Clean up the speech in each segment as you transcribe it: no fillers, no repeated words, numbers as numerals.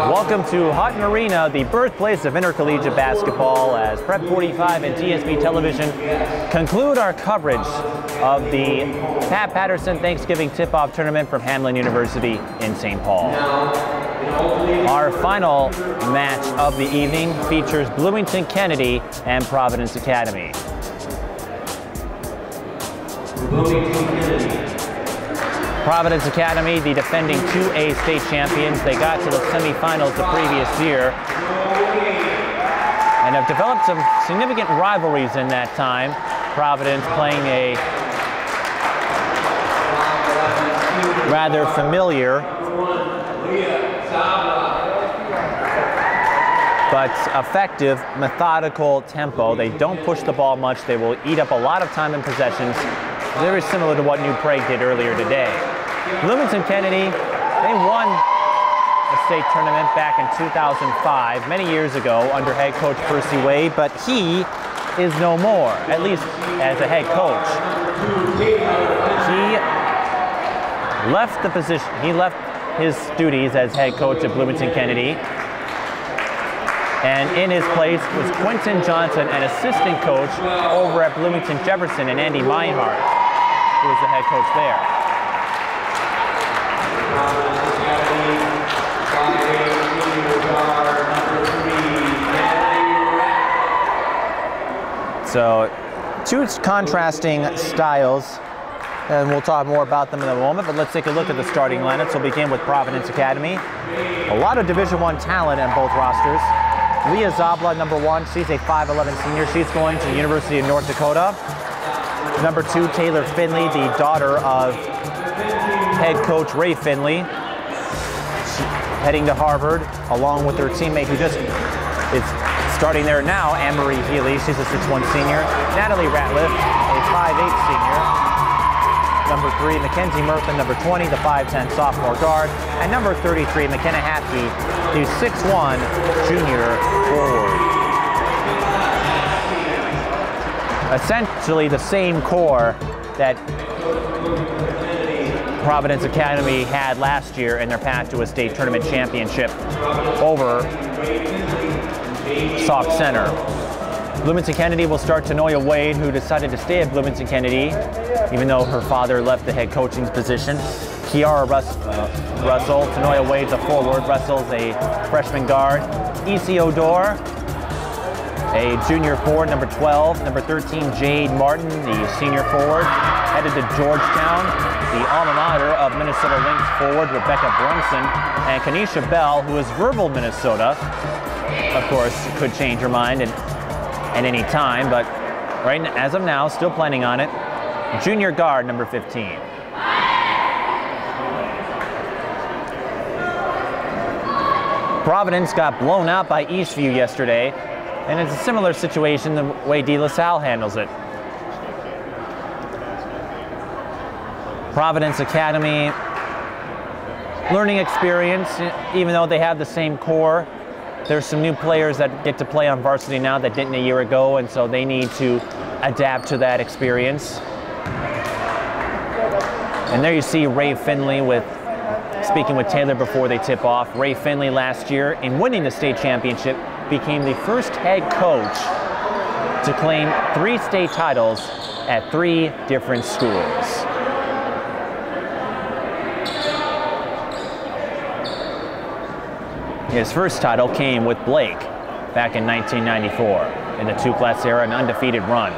Welcome to Houghton Arena, the birthplace of intercollegiate basketball, as Prep 45 and TSB Television conclude our coverage of the Pat Paterson Thanksgiving Tip-Off Tournament from Hamline University in St. Paul. Our final match of the evening features Bloomington Kennedy and Providence Academy. Providence Academy, the defending 2A state champions. They got to the semifinals the previous year and have developed some significant rivalries in that time. Providence playing a rather familiar but effective, methodical tempo. They don't push the ball much. They will eat up a lot of time in possessions, very similar to what New Prague did earlier today. Bloomington Kennedy, they won a state tournament back in 2005, many years ago, under head coach Percy Wade, but he is no more, at least as a head coach. He left the position, he left his duties as head coach of Bloomington Kennedy, and in his place was Quinton Johnson, an assistant coach over at Bloomington Jefferson, and Andy Meinhardt, who was the head coach there. So, two contrasting styles, and we'll talk more about them in a moment, but let's take a look at the starting lineups. We'll begin with Providence Academy. A lot of Division I talent on both rosters. Leah Zabla, number 1, she's a 5'11" senior. She's going to the University of North Dakota. Number 2, Taylor Finley, the daughter of head coach Ray Finley, heading to Harvard, along with her teammate who just is starting there now, Anne-Marie Healy. She's a 6'1" senior. Natalie Ratliff, a 5'8" senior. Number 3, Mackenzie Murphy, number 20, the 5'10" sophomore guard. And number 33, McKenna Hapke, the 6'1" junior forward. Essentially the same core that Providence Academy had last year in their path to a state tournament championship over Sauk Center. Bloomington Kennedy will start Tanoia Wade, who decided to stay at Bloomington Kennedy, even though her father left the head coaching position. Kiara Russell, Tanoia Wade's a forward. Russell's a freshman guard. E.C. Odor, a junior forward, number 12. Number 13, Jade Martin, the senior forward, headed to Georgetown, the alma mater of Minnesota Lynx forward Rebecca Brunson, and Kanisha Bell, who is verbal Minnesota. Of course, could change her mind at any time, but right as of now, still planning on it. Junior guard, number 15. Providence got blown out by Eastview yesterday, and it's a similar situation the way De La Salle handles it. Providence Academy, learning experience, even though they have the same core. There's some new players that get to play on varsity now that didn't a year ago, and so they need to adapt to that experience. And there you see Ray Finley speaking with Taylor before they tip off. Ray Finley last year, in winning the state championship, became the first head coach to claim 3 state titles at 3 different schools. His first title came with Blake back in 1994 in the 2-class era, an undefeated run.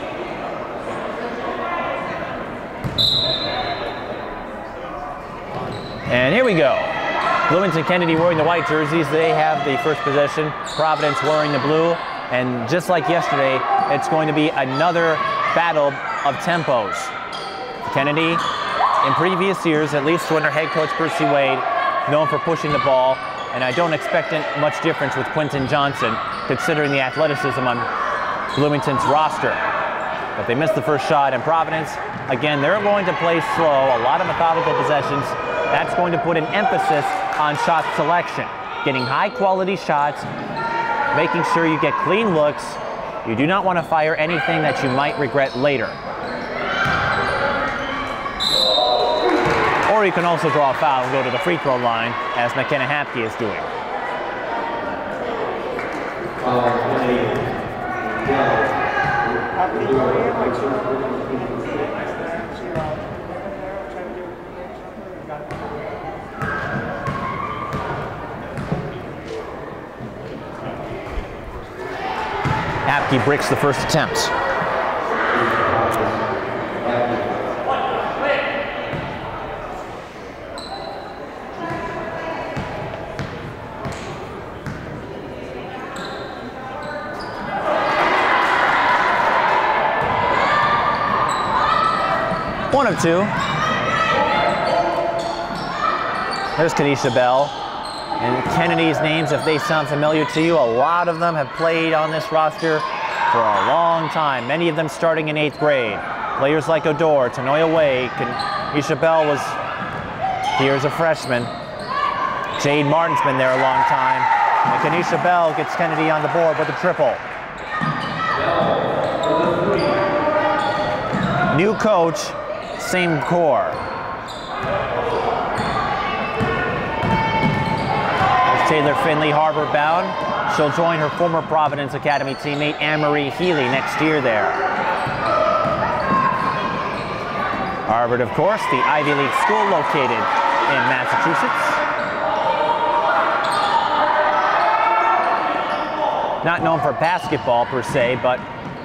And here we go. Bloomington Kennedy wearing the white jerseys. They have the first possession. Providence wearing the blue. And just like yesterday, it's going to be another battle of tempos. Kennedy, in previous years, at least under head coach Percy Wade, known for pushing the ball. And I don't expect much difference with Quinton Johnson, considering the athleticism on Bloomington's roster. But they missed the first shot, and Providence, again, they're going to play slow, a lot of methodical possessions. That's going to put an emphasis on shot selection, getting high-quality shots, making sure you get clean looks. You do not want to fire anything that you might regret later. Or you can also draw a foul and go to the free throw line, as McKenna Hapke is doing. Apke breaks the first attempt. One of two. There's Kanisha Bell. And Kennedy's names, if they sound familiar to you, a lot of them have played on this roster for a long time, many of them starting in 8th grade. Players like Odor, Tanoya Wade, Kanisha Bell was here as a freshman. Jade Martin's been there a long time. And Kanisha Bell gets Kennedy on the board with a triple. New coach, same core. Taylor Finley, Harvard bound. She'll join her former Providence Academy teammate Anne-Marie Healy next year there. Harvard, of course, the Ivy League school located in Massachusetts. Not known for basketball per se, but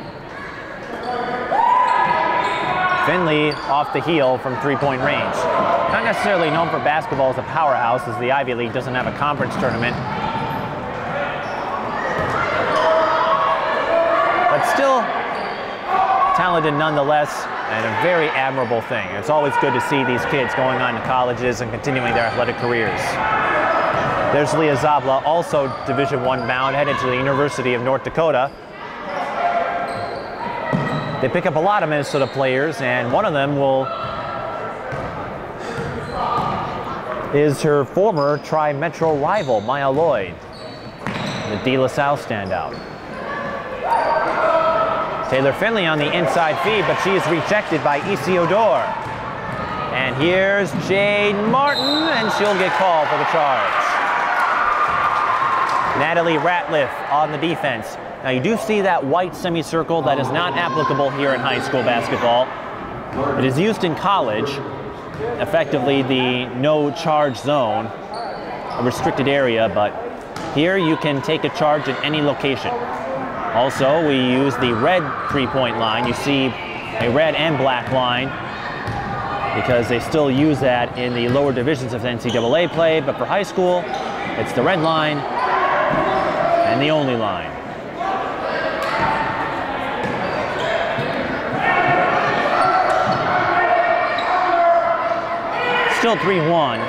Finley off the heel from three-point range. Not necessarily known for basketball as a powerhouse, as the Ivy League doesn't have a conference tournament. But still talented nonetheless, and a very admirable thing. It's always good to see these kids going on to colleges and continuing their athletic careers. There's Leah Zabla, also Division I bound, headed to the University of North Dakota. They pick up a lot of Minnesota players, and one of them is her former Tri-Metro rival, Maya Lloyd, the De La Salle standout. Taylor Finley on the inside feed, but she is rejected by Isi Odor. And here's Jade Martin, and she'll get called for the charge. Natalie Ratliff on the defense. Now you do see that white semicircle that is not applicable here in high school basketball. It is used in college, effectively the no charge zone, a restricted area, but here you can take a charge at any location. Also, we use the red three-point line. You see a red and black line because they still use that in the lower divisions of NCAA play, but for high school, it's the red line and the only line. Still 3-1.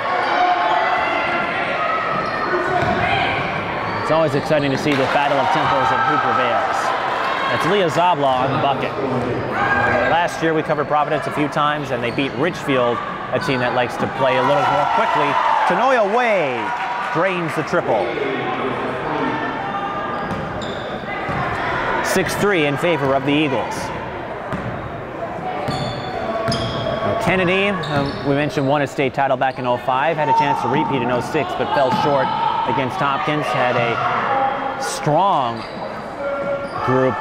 It's always exciting to see the battle of tempos and who prevails. That's Leah Zabla on the bucket. Last year we covered Providence a few times and they beat Ridgefield, a team that likes to play a little more quickly. Tanoya Wade drains the triple. 6-3 in favor of the Eagles. Kennedy, we mentioned, won a state title back in 05, had a chance to repeat in 06, but fell short against Hopkins. Had a strong group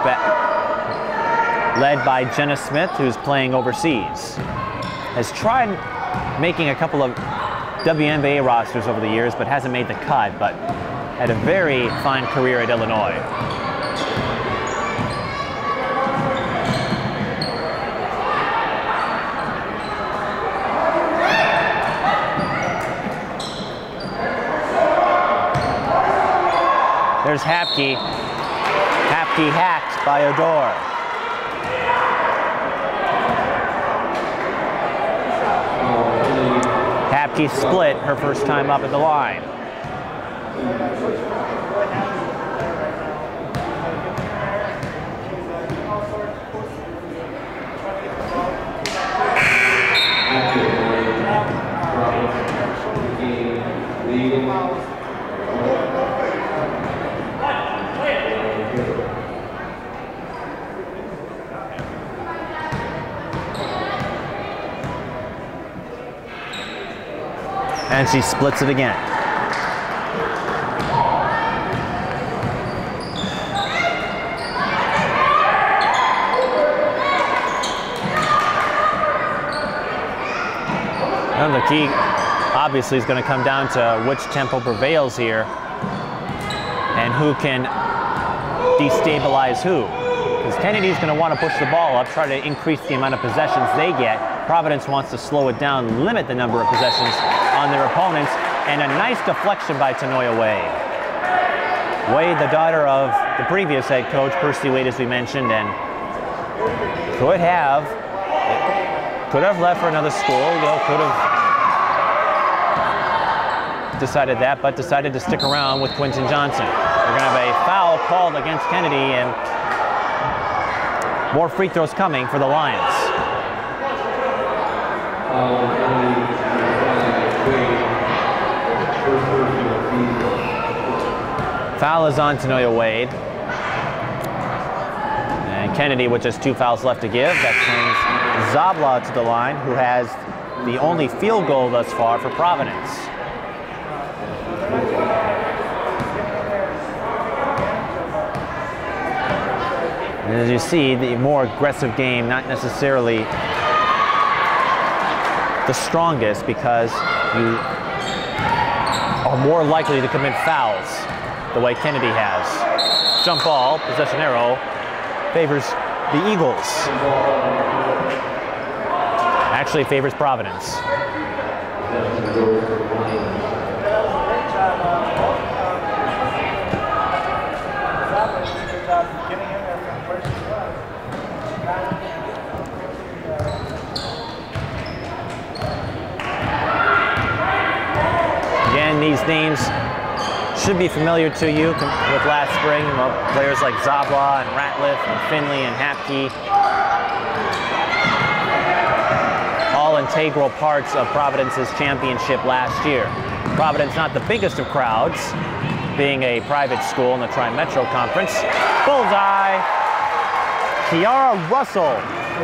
led by Jenna Smith, who's playing overseas. Has tried making a couple of WNBA rosters over the years, but hasn't made the cut, but had a very fine career at Illinois. There's Hapke. Hapke hacked by Odor. Hapke split her first time up at the line. And she splits it again. And the key, obviously, is going to come down to which tempo prevails here and who can destabilize who. Because Kennedy's going to want to push the ball up, try to increase the amount of possessions they get. Providence wants to slow it down, limit the number of possessions on their opponents, and a nice deflection by Tanoia Wade. Wade, the daughter of the previous head coach, Percy Wade, as we mentioned, and could have left for another school, you know, could have decided that, but decided to stick around with Quinton Johnson. We're going to have a foul called against Kennedy, and more free throws coming for the Lions. Foul is on Tanoia Wade. And Kennedy with just 2 fouls left to give. That sends Zabla to the line, who has the only field goal thus far for Providence. And as you see, the more aggressive game, not necessarily the strongest, because you are more likely to commit fouls the way Kennedy has. Jump ball, possession arrow, favors the Eagles. Actually favors Providence. Again, these names should be familiar to you with last spring. Players like Zabla and Ratliff and Finley and Hapke. All integral parts of Providence's championship last year. Providence not the biggest of crowds, being a private school in the Tri-Metro Conference. Bullseye! Kiara Russell.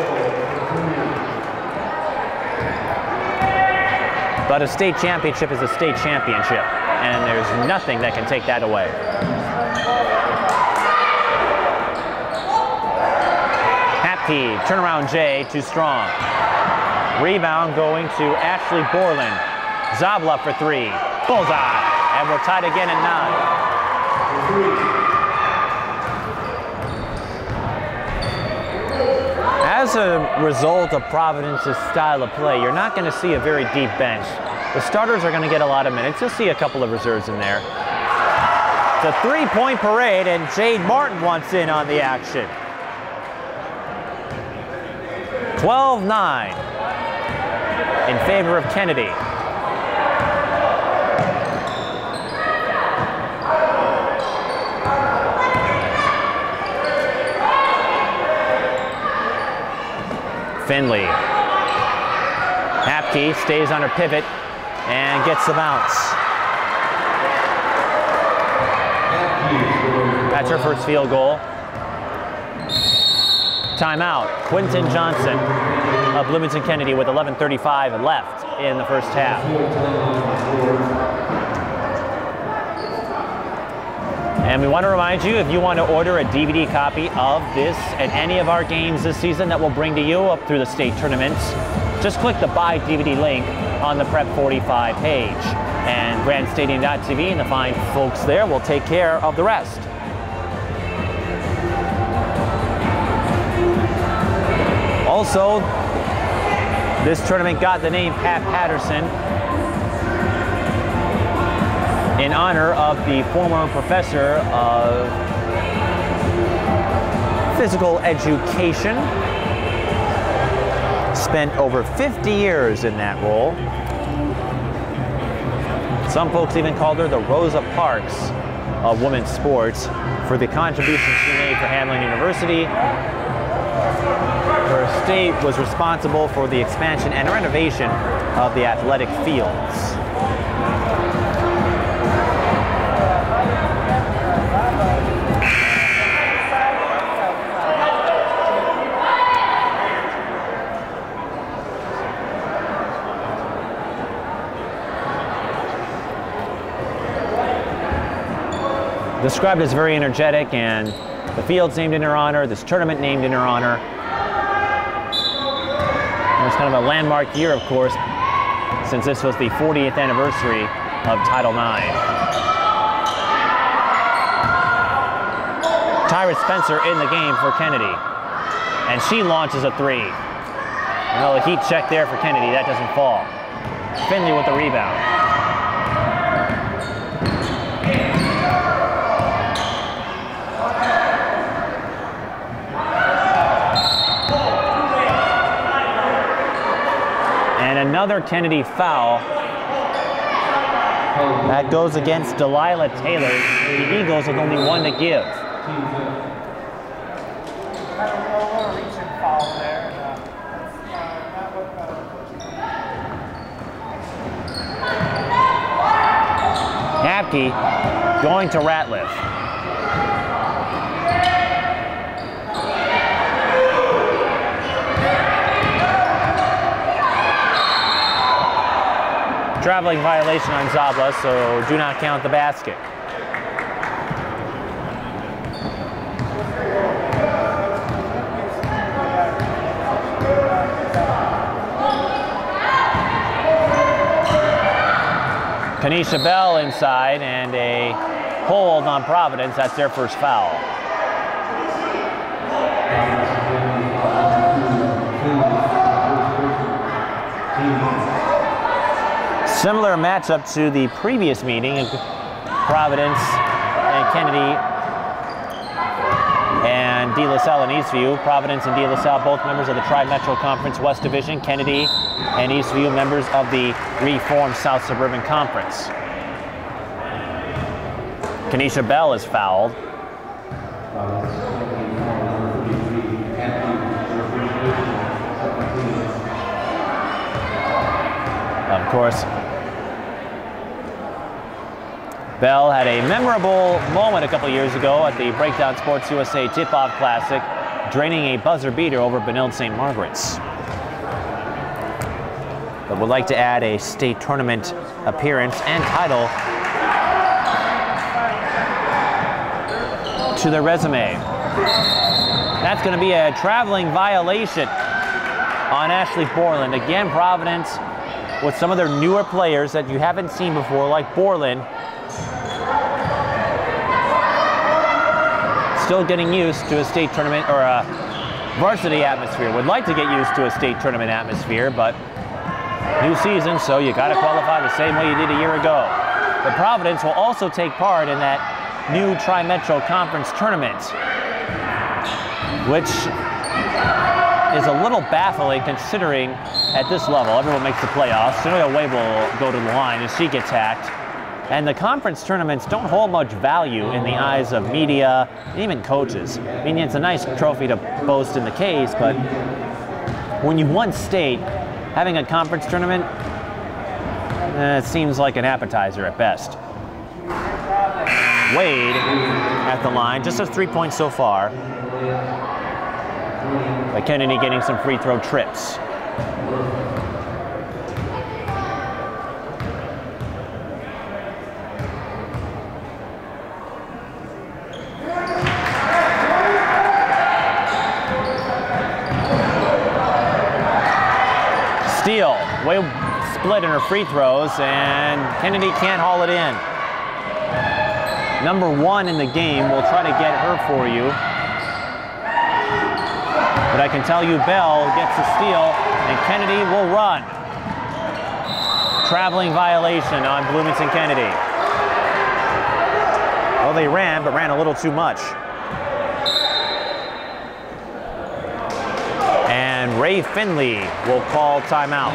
But a state championship is a state championship, and there's nothing that can take that away. Hapke, turnaround J, too strong. Rebound going to Ashley Borland. Zabla for 3. Bullseye! And we're tied again at 9. As a result of Providence's style of play, you're not going to see a very deep bench. The starters are going to get a lot of minutes. You'll see a couple of reserves in there. It's a 3-point parade, and Jade Martin wants in on the action. 12-9 in favor of Kennedy. Finley. Hapke stays on her pivot and gets the bounce. That's her first field goal. Timeout. Quinton Johnson of Bloomington Kennedy with 11:35 left in the first half. And we want to remind you, if you want to order a DVD copy of this at any of our games this season that we'll bring to you up through the state tournaments, just click the Buy DVD link on the Prep 45 page. And grandstadium.tv and the fine folks there will take care of the rest. Also, this tournament got the name Pat Paterson in honor of the former professor of physical education. Spent over 50 years in that role. Some folks even called her the Rosa Parks of women's sports for the contributions she made for Hamline University. Her estate was responsible for the expansion and renovation of the athletic fields. Described as very energetic, and the field's named in her honor, this tournament named in her honor. And it's kind of a landmark year, of course, since this was the 40th anniversary of Title IX. Tyra Spencer in the game for Kennedy, and she launches a three. Well, a heat check there for Kennedy, that doesn't fall. Finley with the rebound. And another Kennedy foul. That goes against Delilah Taylor. The Eagles with only one to give. Hapke going to Ratliff. Traveling violation on Zabla, so do not count the basket. Kanisha Bell inside, and a hold on Providence. That's their first foul. Similar matchup to the previous meeting, Providence and Kennedy and De La Salle and Eastview. Providence and De La Salle both members of the Tri-Metro Conference West Division. Kennedy and Eastview members of the reformed South Suburban Conference. Kanisha Bell is fouled. Of course, Bell had a memorable moment a couple years ago at the Breakdown Sports USA Tip-Off Classic, draining a buzzer beater over Benilde St. Margaret's. But would like to add a state tournament appearance and title to their resume. That's going to be a traveling violation on Ashley Borland. Again, Providence with some of their newer players that you haven't seen before, like Borland, still getting used to a state tournament or a varsity atmosphere. Would like to get used to a state tournament atmosphere, but new season, so you got to qualify the same way you did a year ago. But Providence will also take part in that new Tri-Metro Conference tournament, which is a little baffling considering at this level everyone makes the playoffs. Sonoya Wade will go to the line as she gets hacked. And the conference tournaments don't hold much value in the eyes of media, and even coaches. I mean, it's a nice trophy to boast in the case, but when you won state, having a conference tournament, it seems like an appetizer at best. Wade at the line, just has 3 points so far. But Kennedy getting some free throw trips. Steal. Wade split in her free throws, and Kennedy can't haul it in. Number one in the game, we'll try to get her for you. But I can tell you Bell gets the steal, and Kennedy will run. Traveling violation on Bloomington Kennedy. Well, they ran, but ran a little too much. And Ray Finley will call timeout.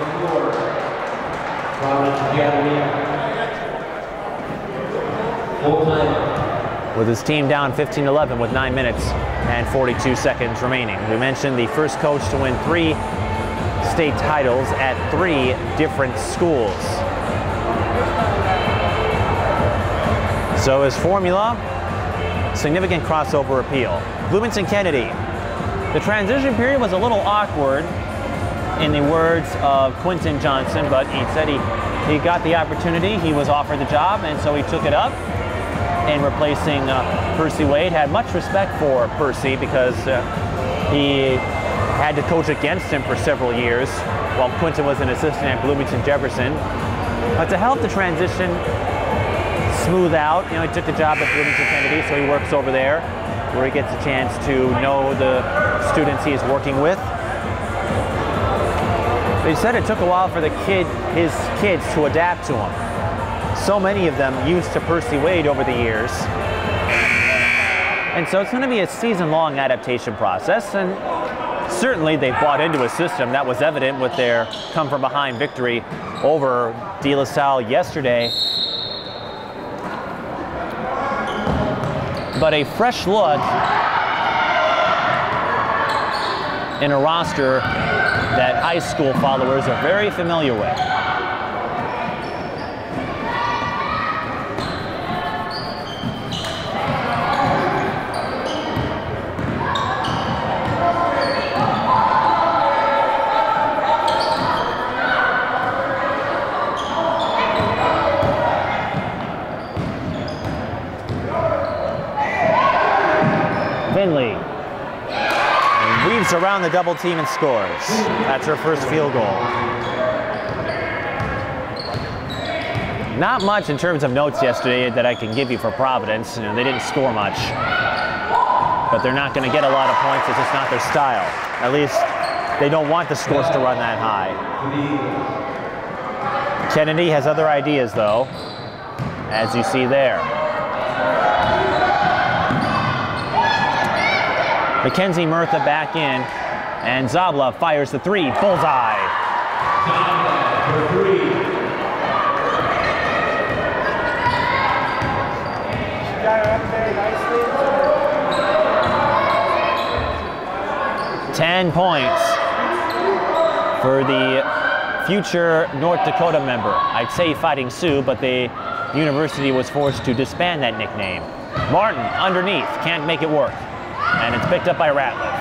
With his team down 15-11 with 9 minutes and 42 seconds remaining. We mentioned the first coach to win 3 state titles at 3 different schools. So his formula, significant crossover appeal. Bloomington Kennedy. The transition period was a little awkward, in the words of Quinton Johnson, but he said he got the opportunity, he was offered the job, and so he took it up. And replacing Percy Wade. Had much respect for Percy because he had to coach against him for several years. while Quinton was an assistant at Bloomington Jefferson. But to help the transition smooth out, you know, he took the job at Bloomington Kennedy, so he works over there, where he gets a chance to know the students he is working with. But he said it took a while for his kids to adapt to him. So many of them used to Percy Wade over the years. And so it's going to be a season-long adaptation process, and certainly they bought into a system. That was evident with their come-from-behind victory over De La Salle yesterday. But a fresh look in a roster that high school followers are very familiar with. Finley weaves around the double team and scores. That's her first field goal. Not much in terms of notes yesterday that I can give you for Providence. You know, they didn't score much, but they're not going to get a lot of points. It's just not their style. At least they don't want the scores to run that high. Kennedy has other ideas, though, as you see there. Mackenzie Murtha back in, and Zabla fires the three, bullseye. 10 points for the future North Dakota member. I'd say Fighting Sioux, but the university was forced to disband that nickname. Martin underneath, can't make it work. And it's picked up by Ratliff.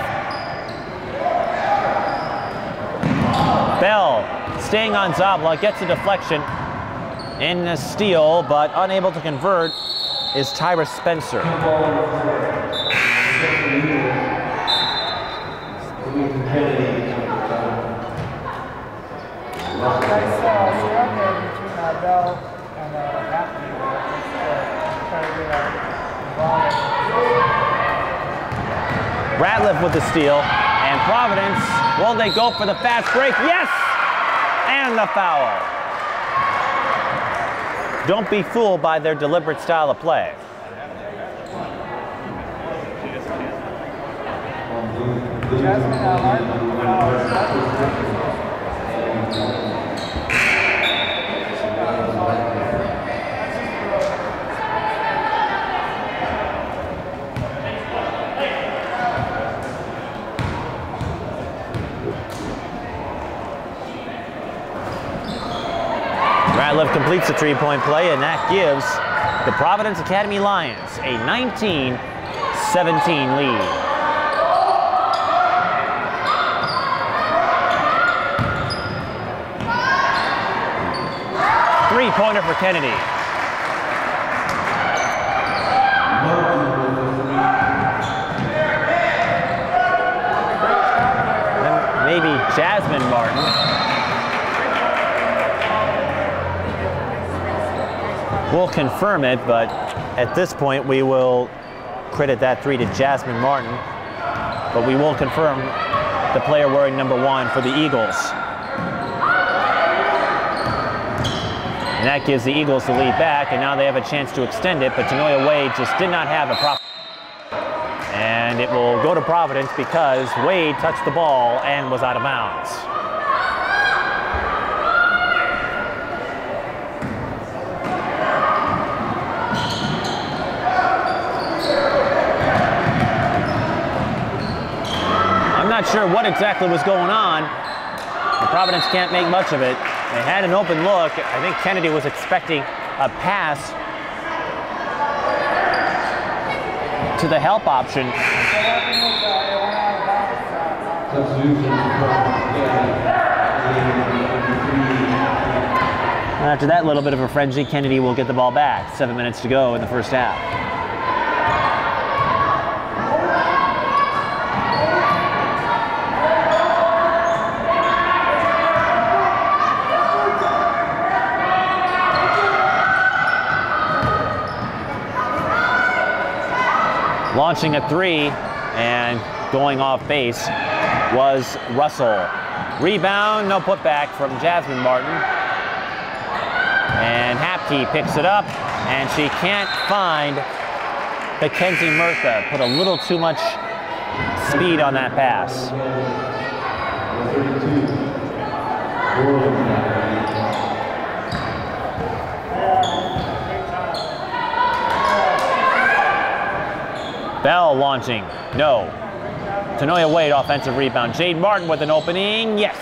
Bell staying on Zabla, gets a deflection in a steal, but unable to convert is Tyra Spencer. Bell and Ratliff with the steal, and Providence, will they go for the fast break? Yes! And the foul. Don't be fooled by their deliberate style of play. Ratliff completes the three-point play, and that gives the Providence Academy Lions a 19-17 lead. Three-pointer for Kennedy. Then maybe Jasmine Martin. We'll confirm it, but at this point we will credit that three to Jasmine Martin. But we will confirm the player wearing number 1 for the Eagles. And that gives the Eagles the lead back, and now they have a chance to extend it, but Tanoia Wade just did not have a proper. And it will go to Providence because Wade touched the ball and was out of bounds. Not sure what exactly was going on. The Providence can't make much of it. They had an open look. I think Kennedy was expecting a pass to the help option. And after that little bit of a frenzy, Kennedy will get the ball back. 7 minutes to go in the first half. Launching a three and going off base was Russell. Rebound, no putback from Jasmine Martin. And Hapke picks it up, and she can't find Mackenzie Murtha. Put a little too much speed on that pass. Bell launching, no. Tanoia Wade offensive rebound. Jade Martin with an opening, yes.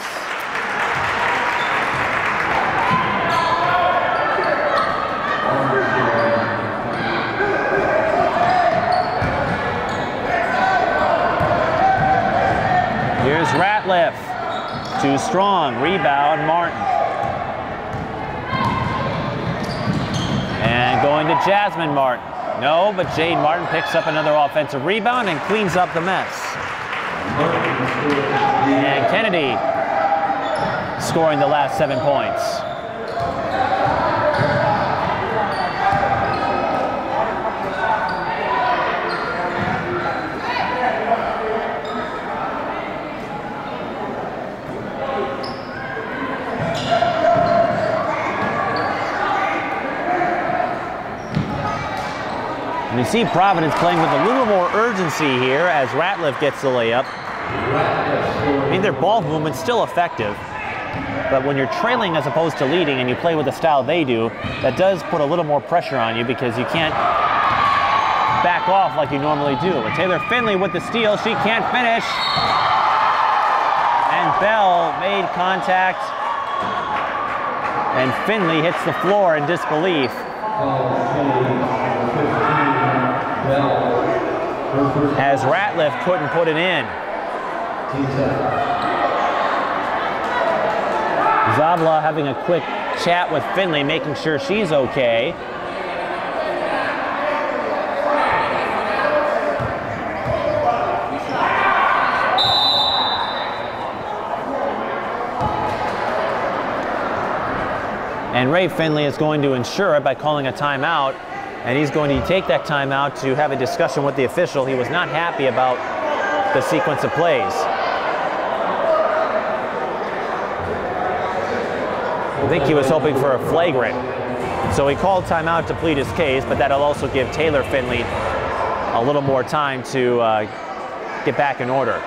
Here's Ratliff, too strong, rebound Martin. And going to Jasmine Martin. No, but Jade Martin picks up another offensive rebound and cleans up the mess. And Kennedy scoring the last 7 points. And you see Providence playing with a little more urgency here as Ratliff gets the layup. I mean, their ball movement's still effective, but when you're trailing as opposed to leading and you play with the style they do, that does put a little more pressure on you because you can't back off like you normally do. But Taylor Finley with the steal, she can't finish. And Bell made contact, and Finley hits the floor in disbelief. As Ratliff couldn't put it in. Zabla having a quick chat with Finley, making sure she's okay. And Ray Finley is going to ensure it by calling a timeout. And he's going to take that timeout to have a discussion with the official. He was not happy about the sequence of plays. I think he was hoping for a flagrant. So he called timeout to plead his case, but that'll also give Taylor Finley a little more time to get back in order.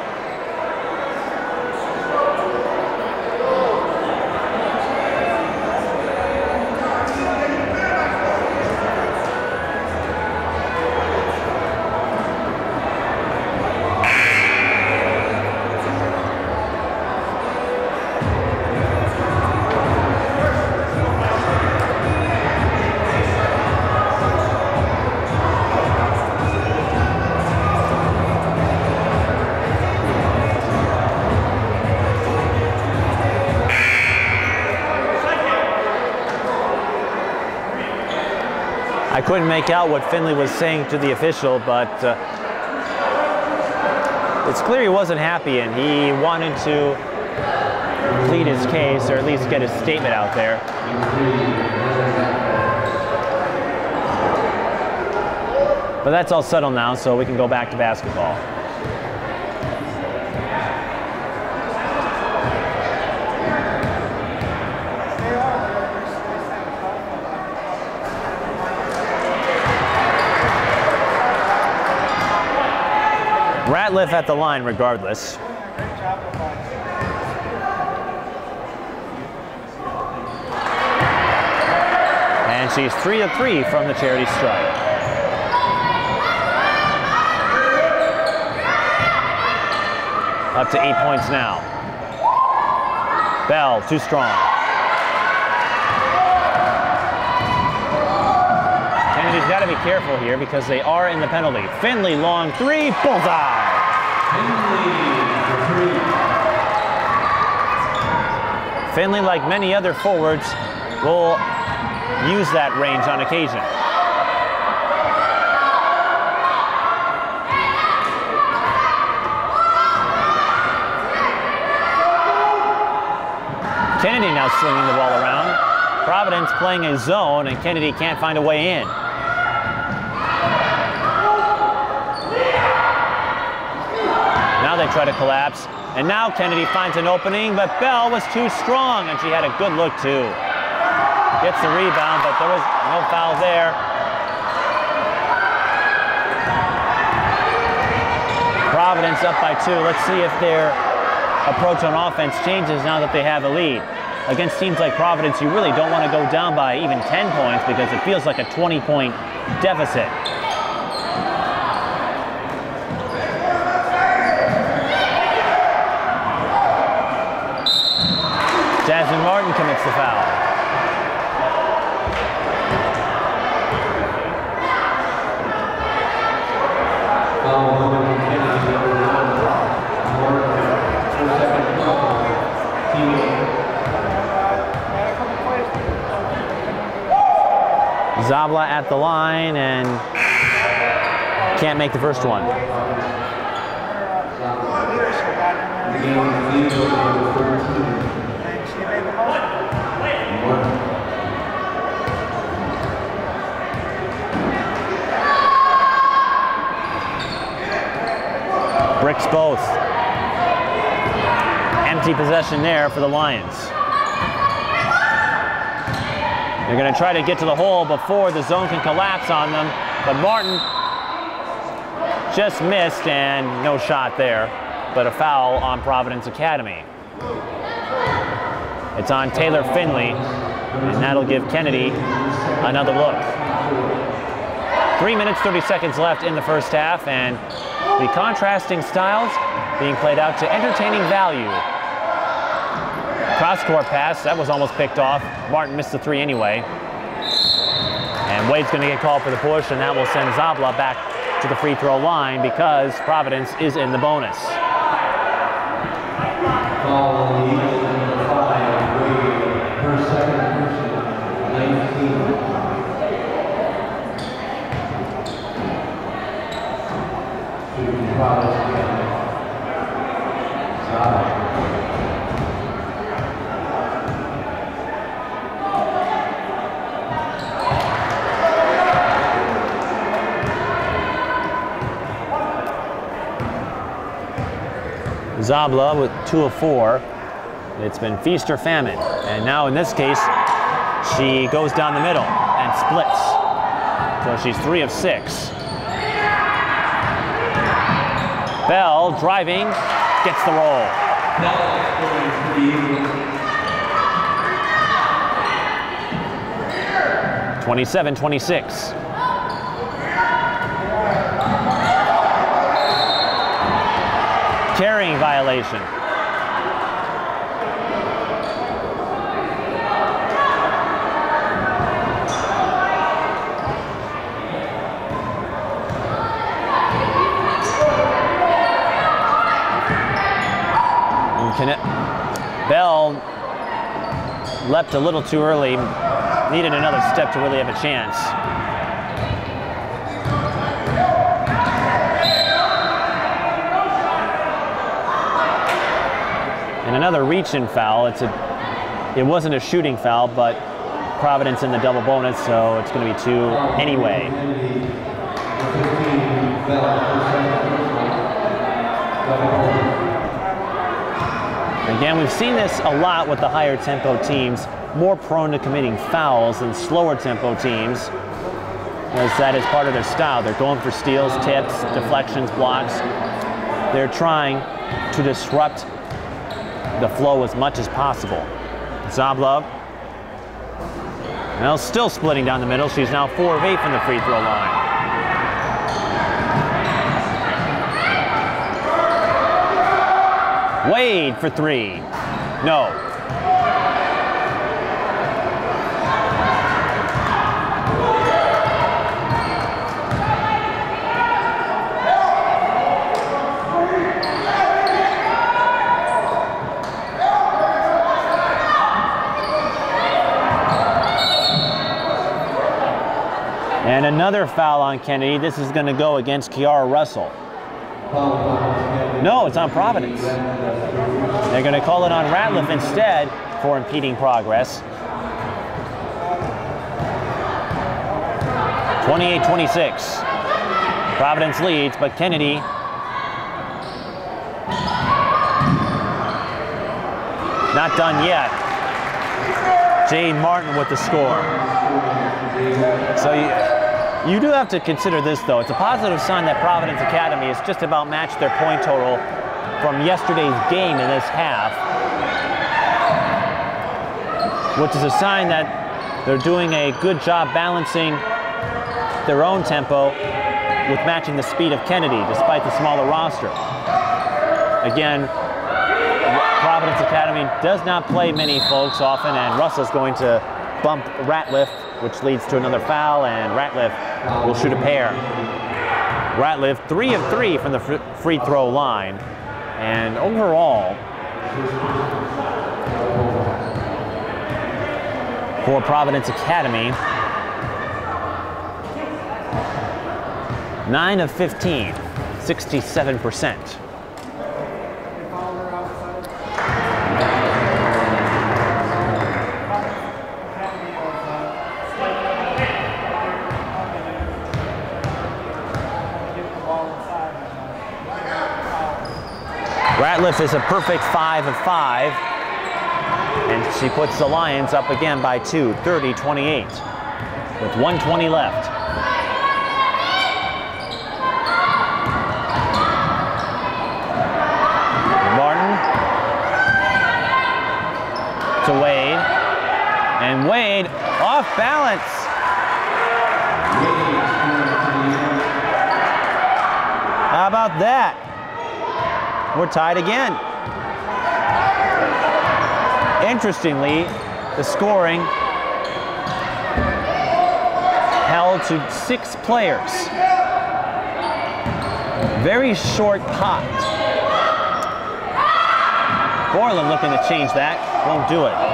I couldn't make out what Finley was saying to the official, but it's clear he wasn't happy and he wanted to plead his case or at least get his statement out there. But that's all settled now, so we can go back to basketball. Ratliff at the line regardless. And she's 3 of 3 from the charity stripe. Up to 8 points now. Bell, too strong. Kennedy's got to be careful here because they are in the penalty. Finley, long three, bullseye. Finley, like many other forwards, will use that range on occasion. Kennedy now swinging the ball around. Providence playing a zone, and Kennedy can't find a way in. they try to collapse. And now Kennedy finds an opening, but Bell was too strong, and she had a good look too. Gets the rebound, but there was no foul there. Providence up by 2. Let's see if their approach on offense changes now that they have a lead. Against teams like Providence, you really don't want to go down by even 10 points because it feels like a 20-point deficit. Jasmine Martin commits the foul. Zabla at the line and can't make the first one. Bricks both. Empty possession there for the Lions. They're going to try to get to the hole before the zone can collapse on them, but Martin just missed and no shot there, but a foul on Providence Academy. It's on Taylor Finley, and that'll give Kennedy another look. 3 minutes, 30 seconds left in the first half, and the contrasting styles being played out to entertaining value. Cross-court pass, that was almost picked off. Martin missed the 3 anyway. And Wade's going to get called for the push, and that will send Zabla back to the free throw line because Providence is in the bonus. Zabla with 2 of 4. It's been feast or famine. And now in this case, she goes down the middle and splits. So she's 3 of 6. Bell driving, gets the roll. 27-26. Carrying violation. Bell leapt a little too early, needed another step to really have a chance. And another reach-in foul. It wasn't a shooting foul, but Providence in the double bonus, so it's going to be 2 anyway. Again, we've seen this a lot with the higher tempo teams, more prone to committing fouls than slower tempo teams, as that is part of their style. They're going for steals, tips, deflections, blocks. They're trying to disrupt the flow as much as possible. Zabla, well, still splitting down the middle. She's now 4 of 8 from the free throw line. Wade for 3. No. And another foul on Kennedy. This is going to go against Kiara Russell. No, it's on Providence. They're going to call it on Ratliff instead for impeding progress. 28-26. Providence leads, but Kennedy Not done yet. Jade Martin with the score. So you do have to consider this, though. It's a positive sign that Providence Academy has just about matched their point total from yesterday's game in this half, which is a sign that they're doing a good job balancing their own tempo with matching the speed of Kennedy, despite the smaller roster. Again, Providence Academy does not play many folks often, and Russell's going to bump Ratliff, which leads to another foul, and Ratliff will shoot a pair. Ratliff 3 of 3 from the free throw line, and overall, for Providence Academy, 9 of 15, 67%. Ratliff is a perfect 5 of 5, and she puts the Lions up again by 2, 30-28, with 1:20 left. Martin to Wade, and Wade off balance. How about that? We're tied again. Interestingly, the scoring held to 6 players. Very short pot. Borland looking to change that, won't do it.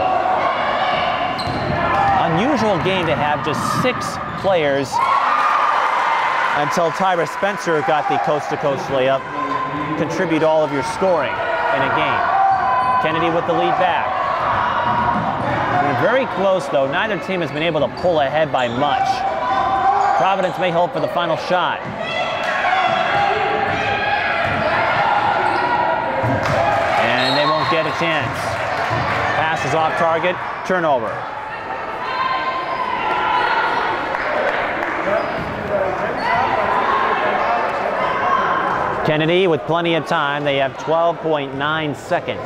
Unusual game to have just 6 players until Tyra Spencer got the coast-to-coast layup. Contribute all of your scoring in a game. Kennedy with the lead back. Very close, though. Neither team has been able to pull ahead by much. Providence may hope for the final shot. And they won't get a chance. Pass is off target. Turnover. Kennedy with plenty of time. They have 12.9 seconds.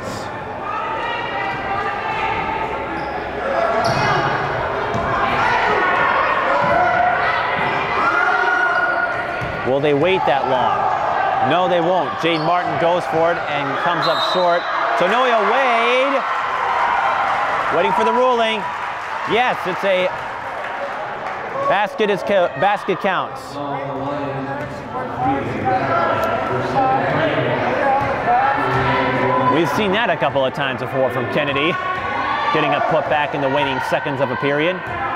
Will they wait that long? No, they won't. Jade Martin goes for it and comes up short. Tonoya Wade, waiting for the ruling. Yes, it's a basket. Basket counts. We've seen that a couple of times before from Kennedy, getting a putback in the waning seconds of a period.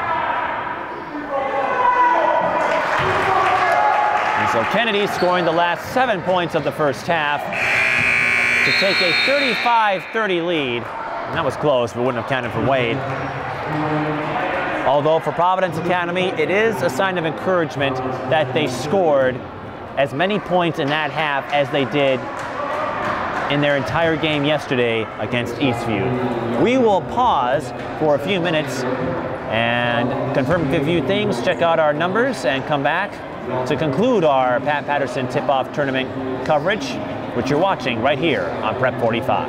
And so Kennedy scoring the last 7 points of the first half to take a 35-30 lead. And that was close, but wouldn't have counted for Wade. Although for Providence Academy, it is a sign of encouragement that they scored as many points in that half as they did in their entire game yesterday against Eastview. We will pause for a few minutes and confirm a few things, check out our numbers, and come back to conclude our Pat Paterson Tip-Off Tournament coverage, which you're watching right here on Prep 45.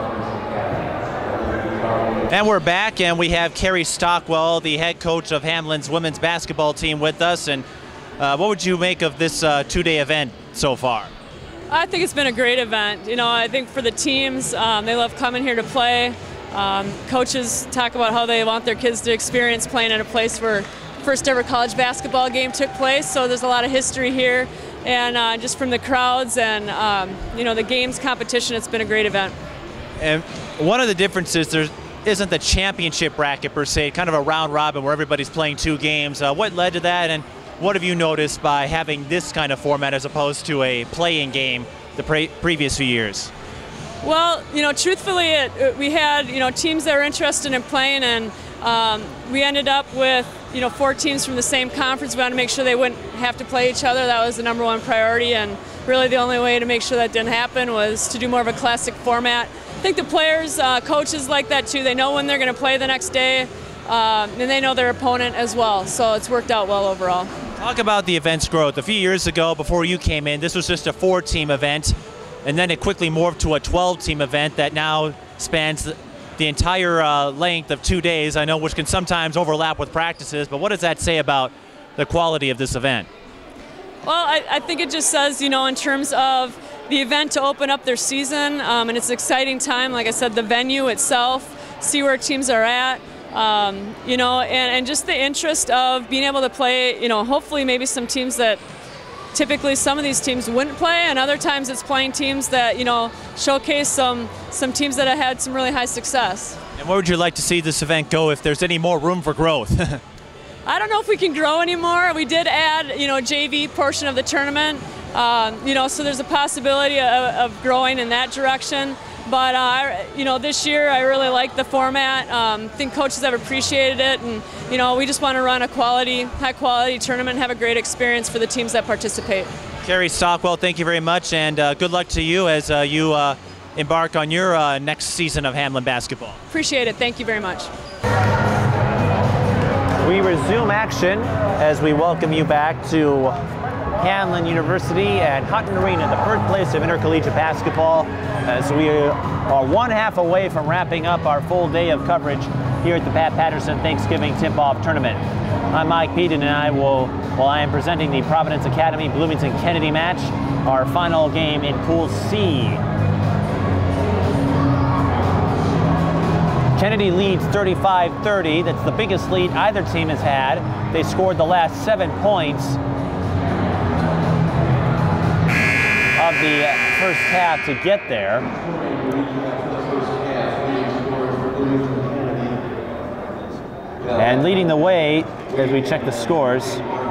And we're back, and we have Carrie Stockwell, the head coach of Hamline's women's basketball team, with us. And what would you make of this two-day event so far? I think it's been a great event. You know, I think for the teams, they love coming here to play. Coaches talk about how they want their kids to experience playing at a place where first ever college basketball game took place. So there's a lot of history here. And just from the crowds and, you know, the games competition, it's been a great event. And one of the differences, there isn't the championship bracket per se, kind of a round robin where everybody's playing 2 games. What led to that, and what have you noticed by having this kind of format as opposed to a play-in game the previous few years? Well, you know, truthfully, we had, you know, teams that were interested in playing, and we ended up with, you know, 4 teams from the same conference. We wanted to make sure they wouldn't have to play each other. That was the #1 priority, and really the only way to make sure that didn't happen was to do more of a classic format. think the players, coaches like that too. They know when they're going to play the next day, and they know their opponent as well. So it's worked out well overall. Talk about the event's growth. A few years ago, before you came in, this was just a 4-team event, and then it quickly morphed to a 12-team event that now spans the entire length of 2 days. I know, which can sometimes overlap with practices, but what does that say about the quality of this event? Well, I think it just says, you know, in terms of the event to open up their season, and it's an exciting time. Like I said, the venue itself, see where teams are at, you know, and just the interest of being able to play, you know, hopefully maybe some teams that typically some of these teams wouldn't play, and other times it's playing teams that, you know, showcase some teams that have had some really high success. And where would you like to see this event go if there's any more room for growth? I don't know if we can grow anymore. We did add, you know, a JV portion of the tournament, you know, so there's a possibility of growing in that direction. But, you know, this year I really like the format. I think coaches have appreciated it, and, you know, we just want to run a high-quality tournament and have a great experience for the teams that participate. Carrie Stockwell, thank you very much, and good luck to you as you embark on your next season of Hamline basketball. Appreciate it. Thank you very much. We resume action as we welcome you back to Hamline University at Hutton Arena, the birthplace of intercollegiate basketball, as we are 1/2 away from wrapping up our full day of coverage here at the Pat Paterson Thanksgiving Tip-Off Tournament. I'm Mike Peden, and I am presenting the Providence Academy Bloomington Kennedy match, our final game in Pool C. Kennedy leads 35-30. That's the biggest lead either team has had. They scored the last 7 points of the first half to get there. And leading the way as we check the scores.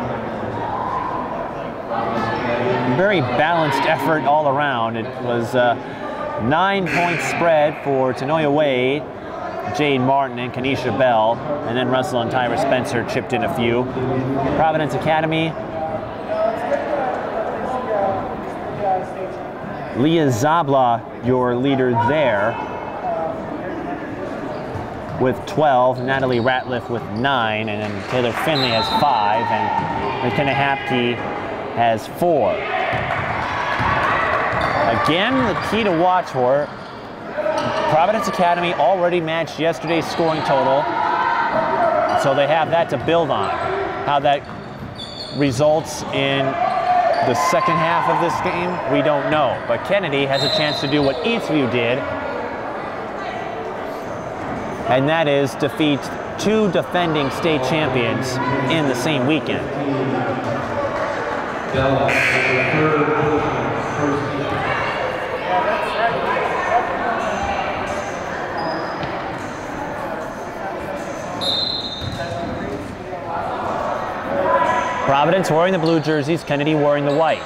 Very balanced effort all around. It was a 9-point spread for Tanoia Wade, Jade Martin, and Kanisha Bell, and then Russell and Tyra Spencer chipped in a few. Providence Academy, Leah Zabla, your leader there, with 12, Natalie Ratliff with 9, and then Taylor Finley has 5, and McKenna Hapke has 4. Again, the key to watch for Providence Academy already matched yesterday's scoring total, so they have that to build on. How that results in the second half of this game, we don't know. But Kennedy has a chance to do what Eastview did, and that is defeat 2 defending state champions in the same weekend. Providence wearing the blue jerseys, Kennedy wearing the white.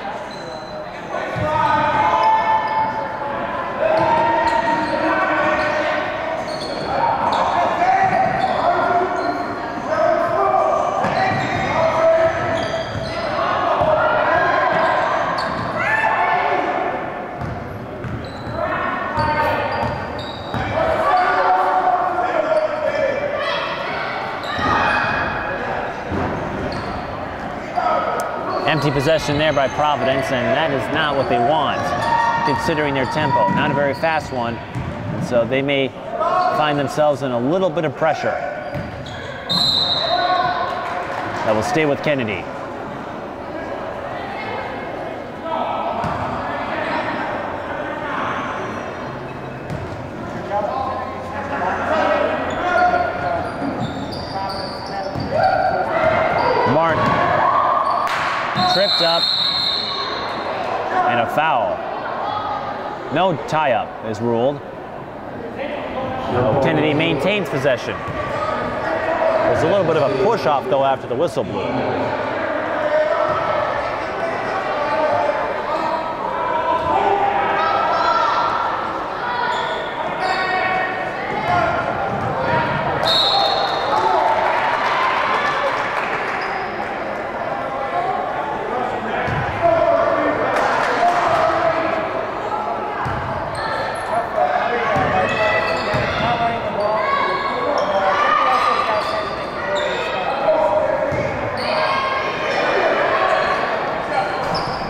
Empty possession there by Providence, and that is not what they want, considering their tempo. Not a very fast one, and so they may find themselves in a little bit of pressure. That will stay with Kennedy. Tripped up, and a foul. No tie-up is ruled. Kennedy maintains possession. There's a little bit of a push-off, though, after the whistle blew.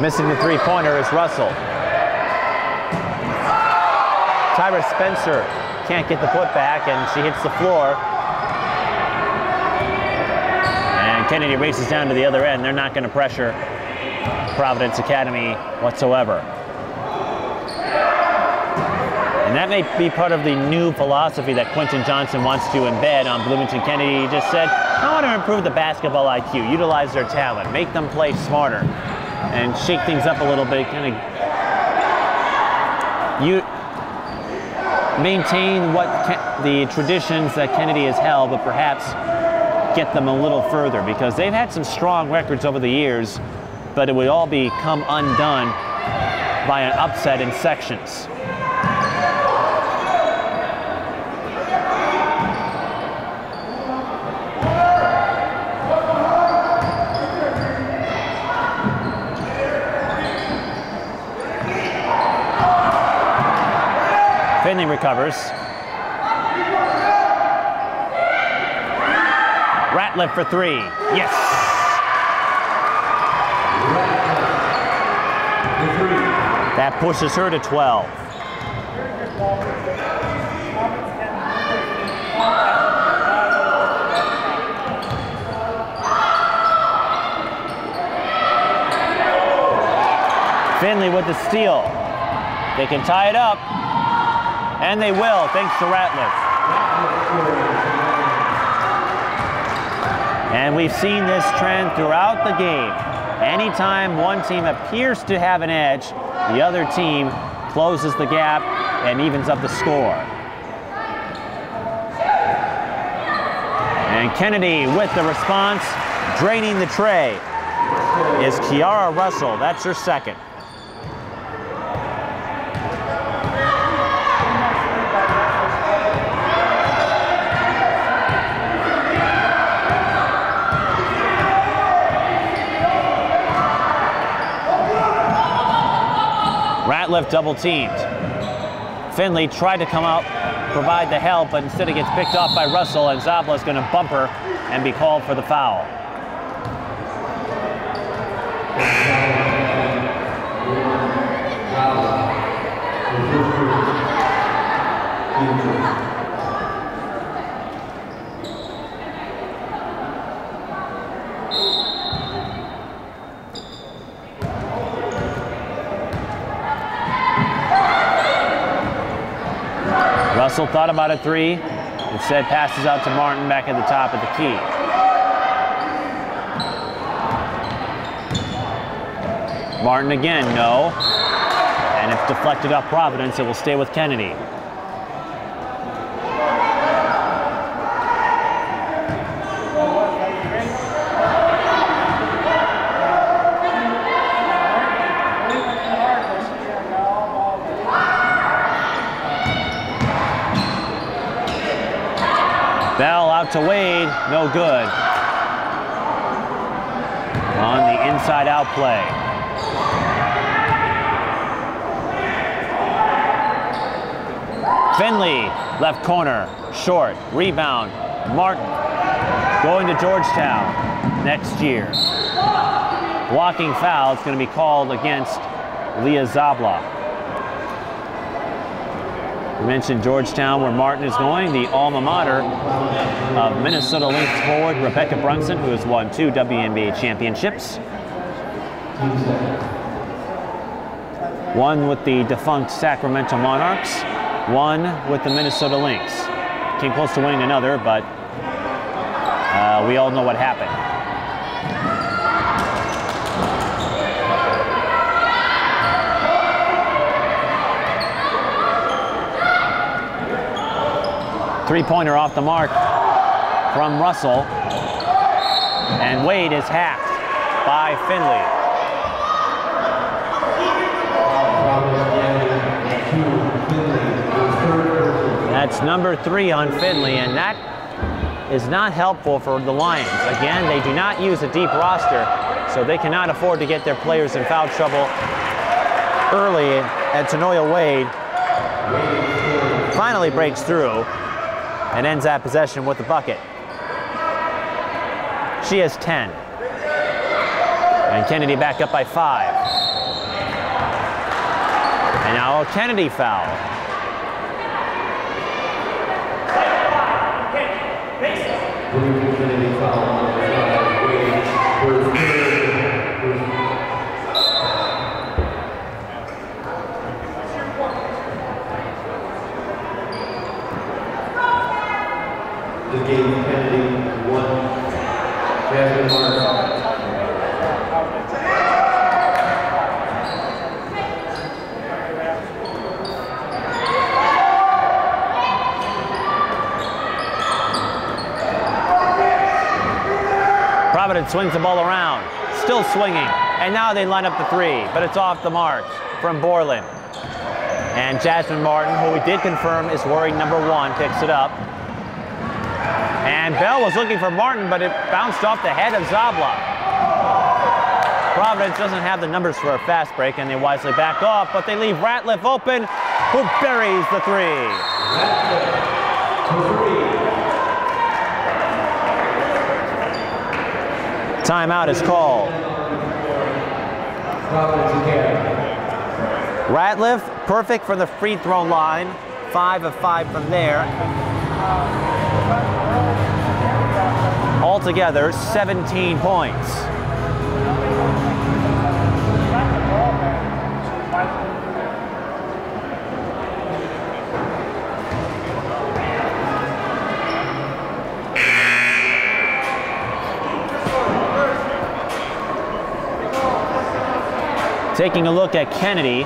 Missing the three-pointer is Russell. Tyra Spencer can't get the foot back, and she hits the floor. And Kennedy races down to the other end. They're not going to pressure Providence Academy whatsoever. And that may be part of the new philosophy that Quinton Johnson wants to embed on Bloomington Kennedy. He just said, I want to improve the basketball IQ, utilize their talent, make them play smarter, and shake things up a little bit, kind of maintain what the traditions that Kennedy has held, but perhaps get them a little further, because they've had some strong records over the years, but it would all become undone by an upset in sections. Finley recovers. Ratliff for three. Yes! That pushes her to 12. Finley with the steal. They can tie it up. And they will, thanks to Ratliff. And we've seen this trend throughout the game. Anytime one team appears to have an edge, the other team closes the gap and evens up the score. And Kennedy with the response, draining the tray, is Kiara Russell. That's her second. Ratliff double teamed. Finley tried to come out, provide the help, but instead it gets picked off by Russell, and Zabla's going to bump her and be called for the foul. Russell thought about a three, instead passes out to Martin back at the top of the key. Martin again, no. And if deflected off Providence, it will stay with Kennedy. Bell out to Wade, no good. On the inside-out play. Finley, left corner, short, rebound. Martin going to Georgetown next year. Blocking foul is going to be called against Leah Zabla. We mentioned Georgetown, where Martin is going, the alma mater of Minnesota Lynx forward Rebecca Brunson, who has won 2 WNBA championships. One with the defunct Sacramento Monarchs, one with the Minnesota Lynx. Came close to winning another, but we all know what happened. Three-pointer off the mark from Russell, and Wade is hacked by Finley. That's number 3 on Finley, and that is not helpful for the Lions. Again, they do not use a deep roster, so they cannot afford to get their players in foul trouble early, and Tanoia Wade finally breaks through and ends that possession with the bucket. She has 10. And Kennedy back up by 5. And now a Kennedy foul. Bloomington Kennedy foul on Wade. The game Kennedy 1. Jasmine Martin. Providence swings the ball around, still swinging, and now they line up the three, but it's off the mark from Borland. And Jasmine Martin, who we did confirm is wearing number 1, picks it up. And Bell was looking for Martin, but it bounced off the head of Zabla. Providence doesn't have the numbers for a fast break, and they wisely back off, but they leave Ratliff open, who buries the three. Timeout is called. Ratliff, perfect from the free throw line. 5 of 5 from there. Altogether, 17 points. Taking a look at Kennedy.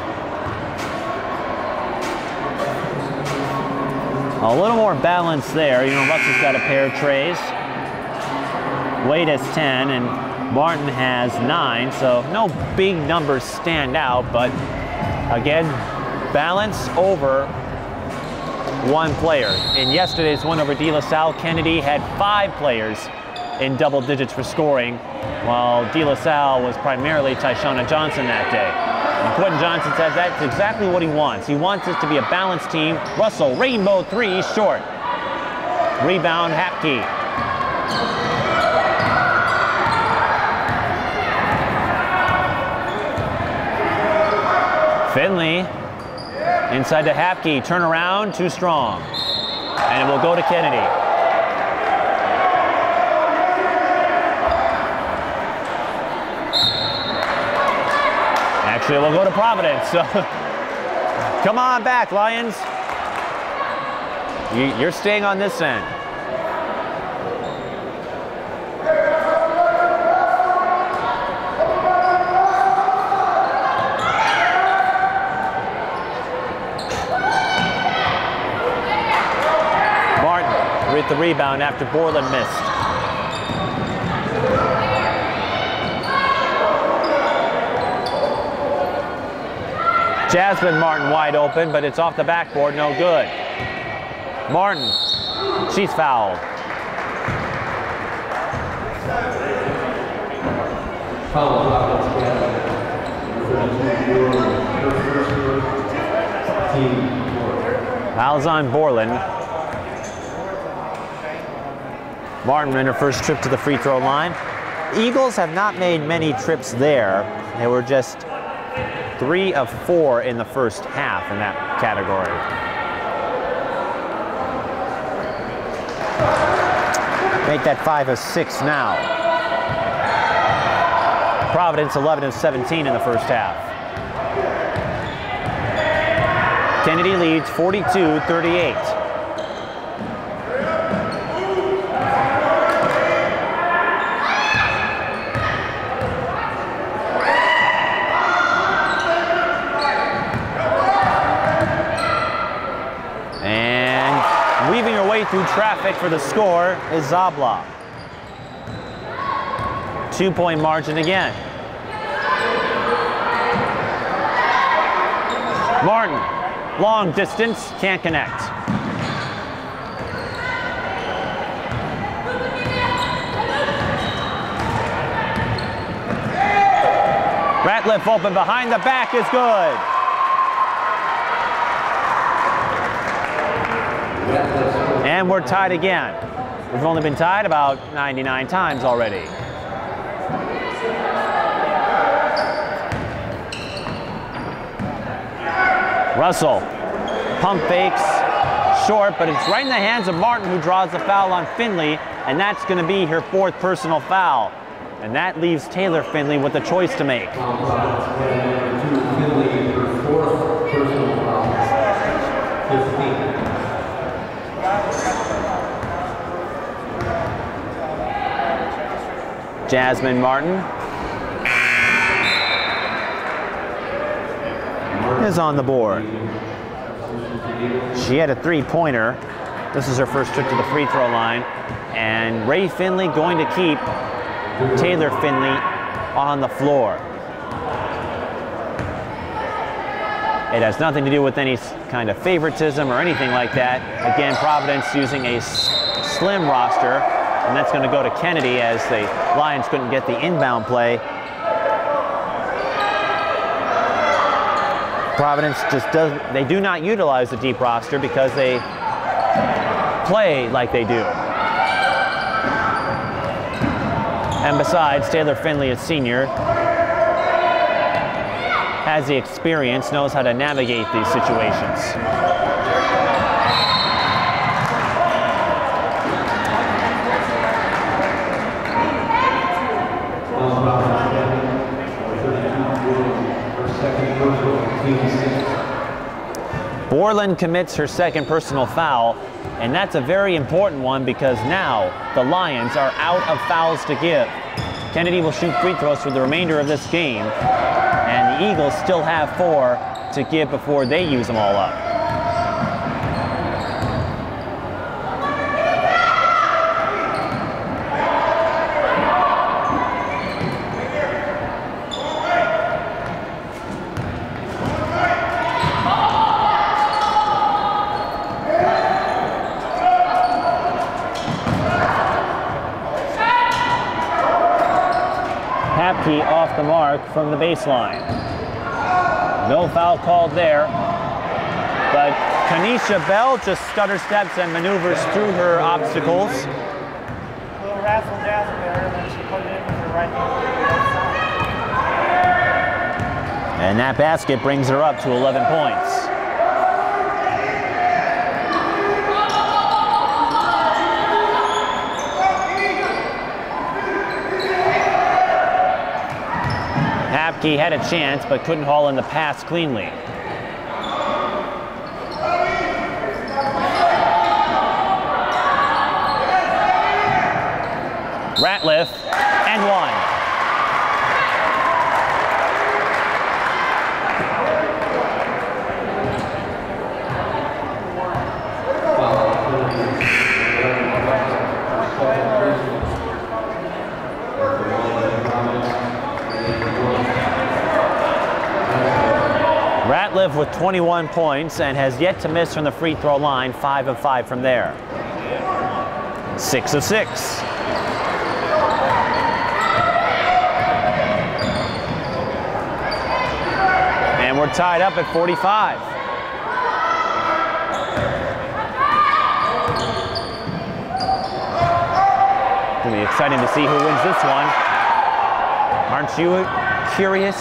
A little more balance there. You know, Russell's got a pair of trays. Wade has 10 and Martin has 9, so no big numbers stand out, but again, balance over one player. In yesterday's win over De La Salle, Kennedy had 5 players in double digits for scoring, while De La Salle was primarily Tyshauna Johnson that day. And Quinton Johnson says that's exactly what he wants. He wants this to be a balanced team. Russell, rainbow 3, short. Rebound, Hapke. Finley, inside to Hapke, turn around, too strong. And it will go to Kennedy. Actually, it will go to Providence, so come on back, Lions. You're staying on this end. With the rebound after Borland missed. Jasmine Martin wide open, but it's off the backboard, no good. Martin, she's fouled. Fouls on Borland. Martin in her first trip to the free throw line. Eagles have not made many trips there. They were just 3 of 4 in the first half in that category. Make that 5 of 6 now. Providence 11 of 17 in the first half. Kennedy leads 42-38. Weaving her way through traffic for the score is Zabla. 2-point margin again. Martin, long distance, can't connect. Ratliff open behind the back is good. And we're tied again. We've only been tied about 99 times already. Russell, pump fakes, short, but it's right in the hands of Martin, who draws the foul on Finley, and that's going to be her 4th personal foul. And that leaves Taylor Finley with a choice to make. Jasmine Martin is on the board. She had a 3-pointer. This is her first trip to the free throw line. And Ray Finley going to keep Taylor Finley on the floor. It has nothing to do with any kind of favoritism or anything like that. Again, Providence using a slim roster, and that's going to go to Kennedy as the Lions couldn't get the inbound play. Providence just they do not utilize the deep roster because they play like they do. And besides, Taylor Finley, a senior, has the experience, knows how to navigate these situations. Borland commits her 2nd personal foul, and that's a very important one because now the Lions are out of fouls to give. Kennedy will shoot free throws for the remainder of this game, and the Eagles still have 4 to give before they use them all up. Off the mark from the baseline. No foul called there, but Kanisha Bell just stutter steps and maneuvers through her obstacles. A little razzle dazzle there, and then she put it in with her right hand. And that basket brings her up to 11 points. He had a chance, but couldn't haul in the pass cleanly. Ratliff, and 1. Ratliff with 21 points and has yet to miss from the free throw line, 5 of 5 from there. 6 of 6. And we're tied up at 45. It's going to be exciting to see who wins this one. Aren't you curious?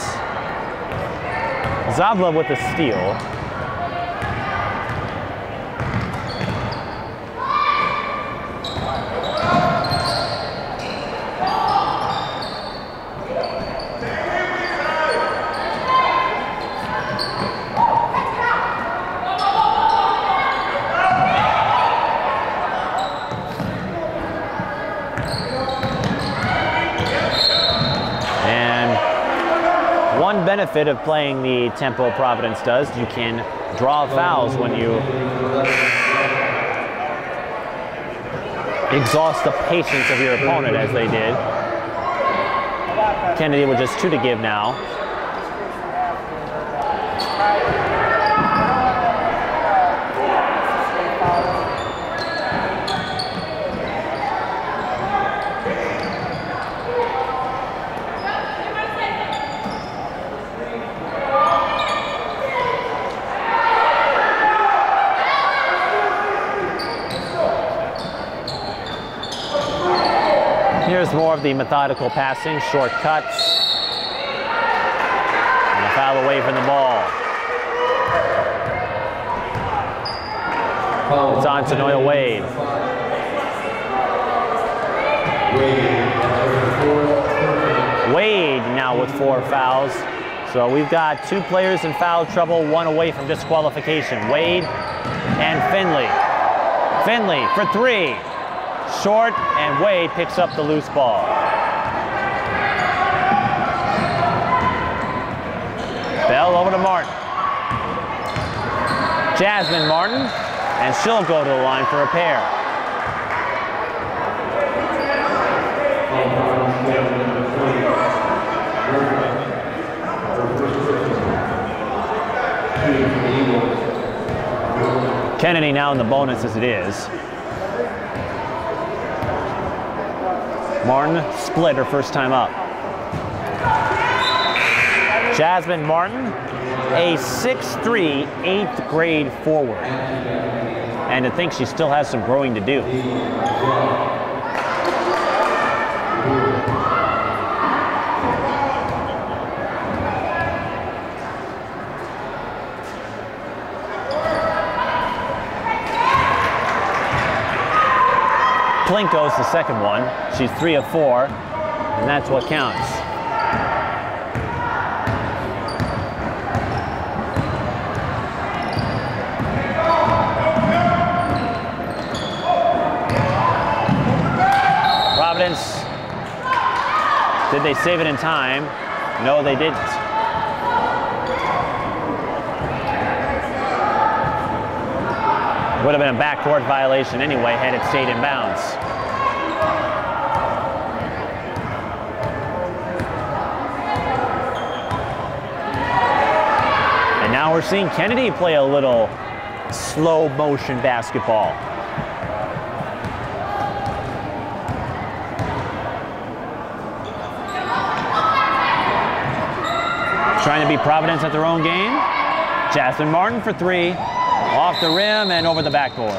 Zabla with the steal. Benefit of playing the tempo Providence does, you can draw fouls when you exhaust the patience of your opponent, as they did. Kennedy with just 2 to give now. Here's more of the methodical passing, short cuts, and a foul away from the ball. It's on to Noya Wade. Wade now with 4 fouls. So we've got 2 players in foul trouble, 1 away from disqualification. Wade and Finley. Finley for 3. Short, and Wade picks up the loose ball. Bell over to Martin. Jasmine Martin, and she'll go to the line for a pair. Kennedy now in the bonus as it is. Martin split her first time up. Jasmine Martin, a 6'3", 8th grade forward. And to think she still has some growing to do. Plinko's the second one. She's 3 of 4, and that's what counts. Providence, did they save it in time? No, they didn't. Would have been a backcourt violation anyway had it stayed in bounds. And now we're seeing Kennedy play a little slow motion basketball. Trying to beat Providence at their own game. Jasmine Martin for 3. Off the rim and over the backboard.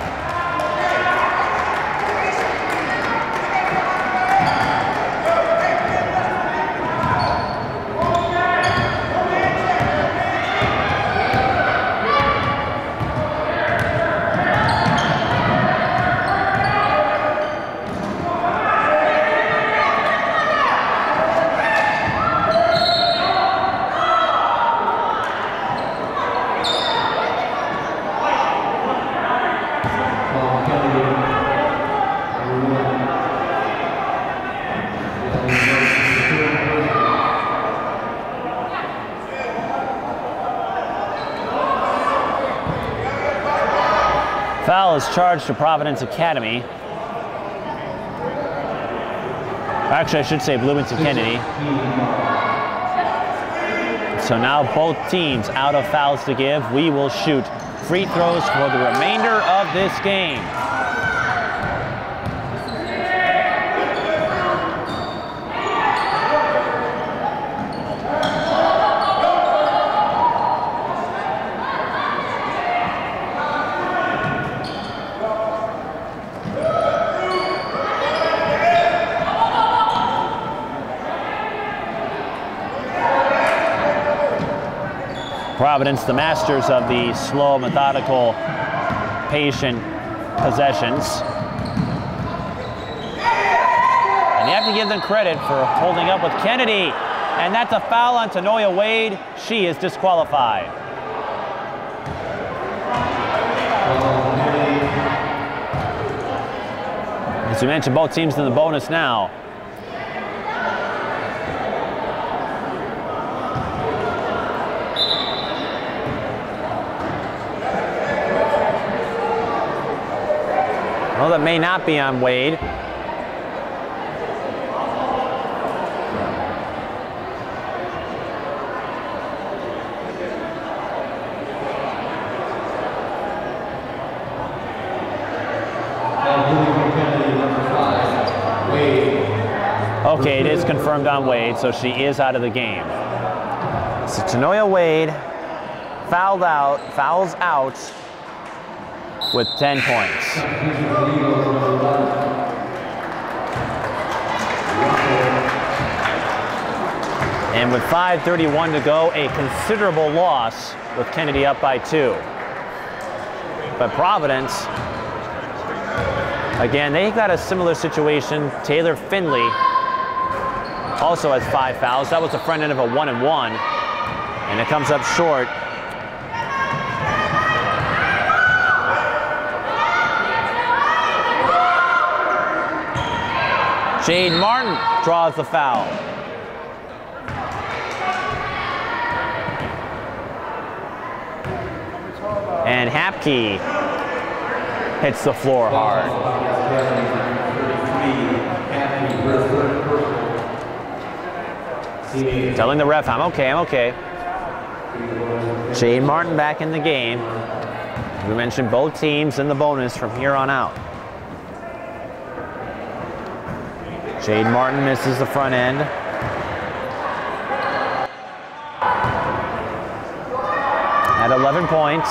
Foul is charged to Providence Academy. Actually, I should say Bloomington Kennedy. So now both teams out of fouls to give. We will shoot free throws for the remainder of this game. Providence, the masters of the slow, methodical, patient possessions. And you have to give them credit for holding up with Kennedy. And that's a foul on Noya Wade. She is disqualified. As we mentioned, both teams in the bonus now. Well, that may not be on Wade. Okay, it is confirmed on Wade, so she is out of the game. So Noya Wade fouls out with 10 points. And with 5:31 to go, a considerable loss with Kennedy up by 2. But Providence, again, they got a similar situation. Taylor Finley also has 5 fouls. That was the front end of a 1-and-1, and it comes up short. Jade Martin draws the foul. And Hapke hits the floor hard. Telling the ref, I'm okay. Jade Martin back in the game. We mentioned both teams in the bonus from here on out. Jade Martin misses the front end. At 11 points.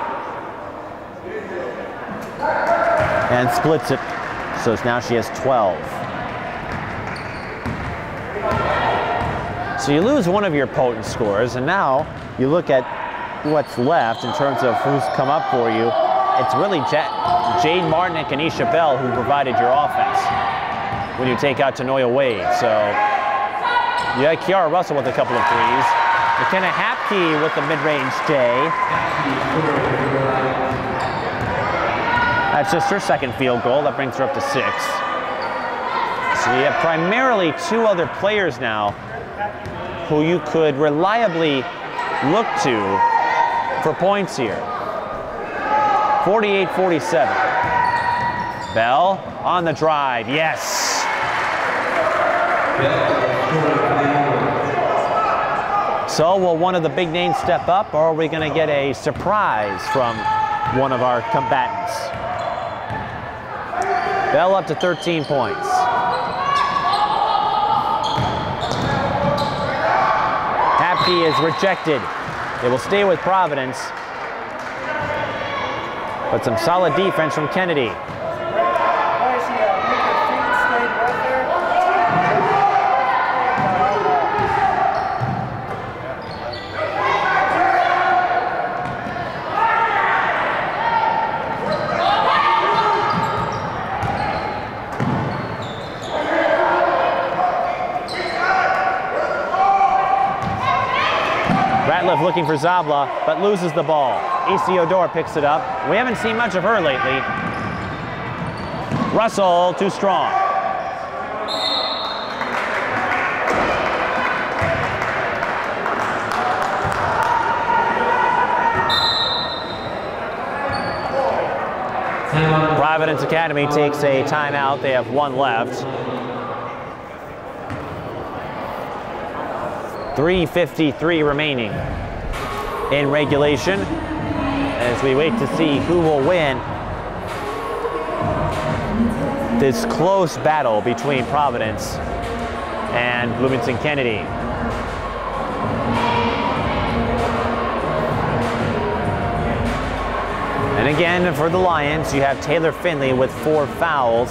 And splits it, so now she has 12. So you lose one of your potent scorers, and now you look at what's left in terms of who's come up for you. It's really Jade Martin and Kenesha Bell who provided your offense when you take out Tanoia Wade. So you had Kiara Russell with a couple of threes. McKenna Hapke with the mid-range J. That's just her second field goal. That brings her up to 6. So you have primarily 2 other players now who you could reliably look to for points here. 48-47. Bell on the drive. Yes. So will one of the big names step up, or are we going to get a surprise from one of our combatants? Bell up to 13 points. Hapke is rejected. It will stay with Providence. But some solid defense from Kennedy. Looking for Zabla, but loses the ball. Isiodore picks it up. We haven't seen much of her lately. Russell, too strong. Providence Academy takes a timeout. They have 1 left. 3:53 remaining in regulation as we wait to see who will win this close battle between Providence and Bloomington Kennedy. And again, for the Lions, you have Taylor Finley with 4 fouls.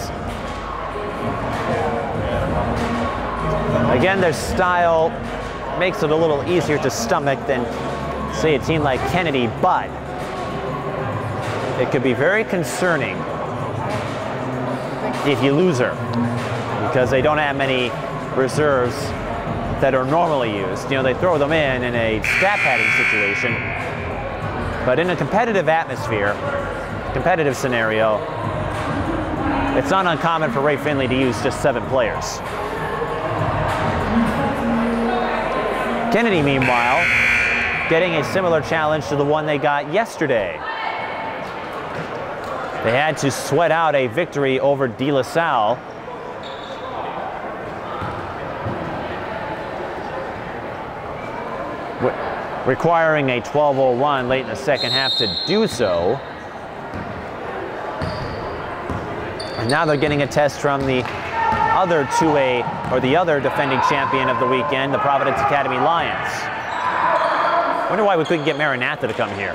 Again, their style makes it a little easier to stomach than, say, a team like Kennedy, but it could be very concerning if you lose her, because they don't have many reserves that are normally used. You know, they throw them in a stat padding situation, but in a competitive atmosphere, competitive scenario, it's not uncommon for Ray Finley to use just 7 players. Kennedy, meanwhile, getting a similar challenge to the one they got yesterday. They had to sweat out a victory over De La Salle. Requiring a 12-0 late in the second half to do so. And now they're getting a test from the other 2A, or the other defending champion of the weekend, the Providence Academy Lions. Wonder why we couldn't get Maranatha to come here.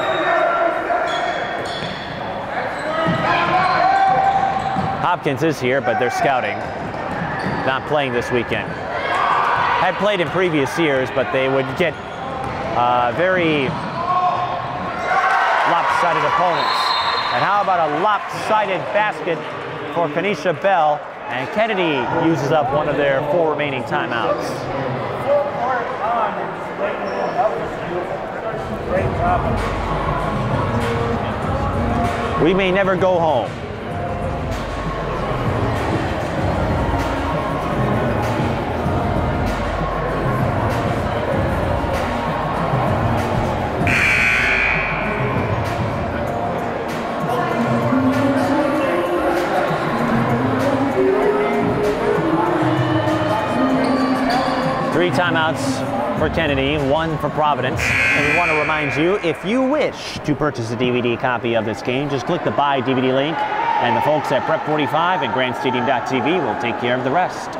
Hopkins is here, but they're scouting. Not playing this weekend. Had played in previous years, but they would get very lopsided opponents. And how about a lopsided basket for Kanisha Bell? And Kennedy uses up one of their 4 remaining timeouts. Full court on and just laying it in. That was beautiful. Great job. We may never go home. Three timeouts for Kennedy, 1 for Providence. And we want to remind you, if you wish to purchase a DVD copy of this game, just click the Buy DVD link, and the folks at Prep 45 and GrandStadium.tv will take care of the rest.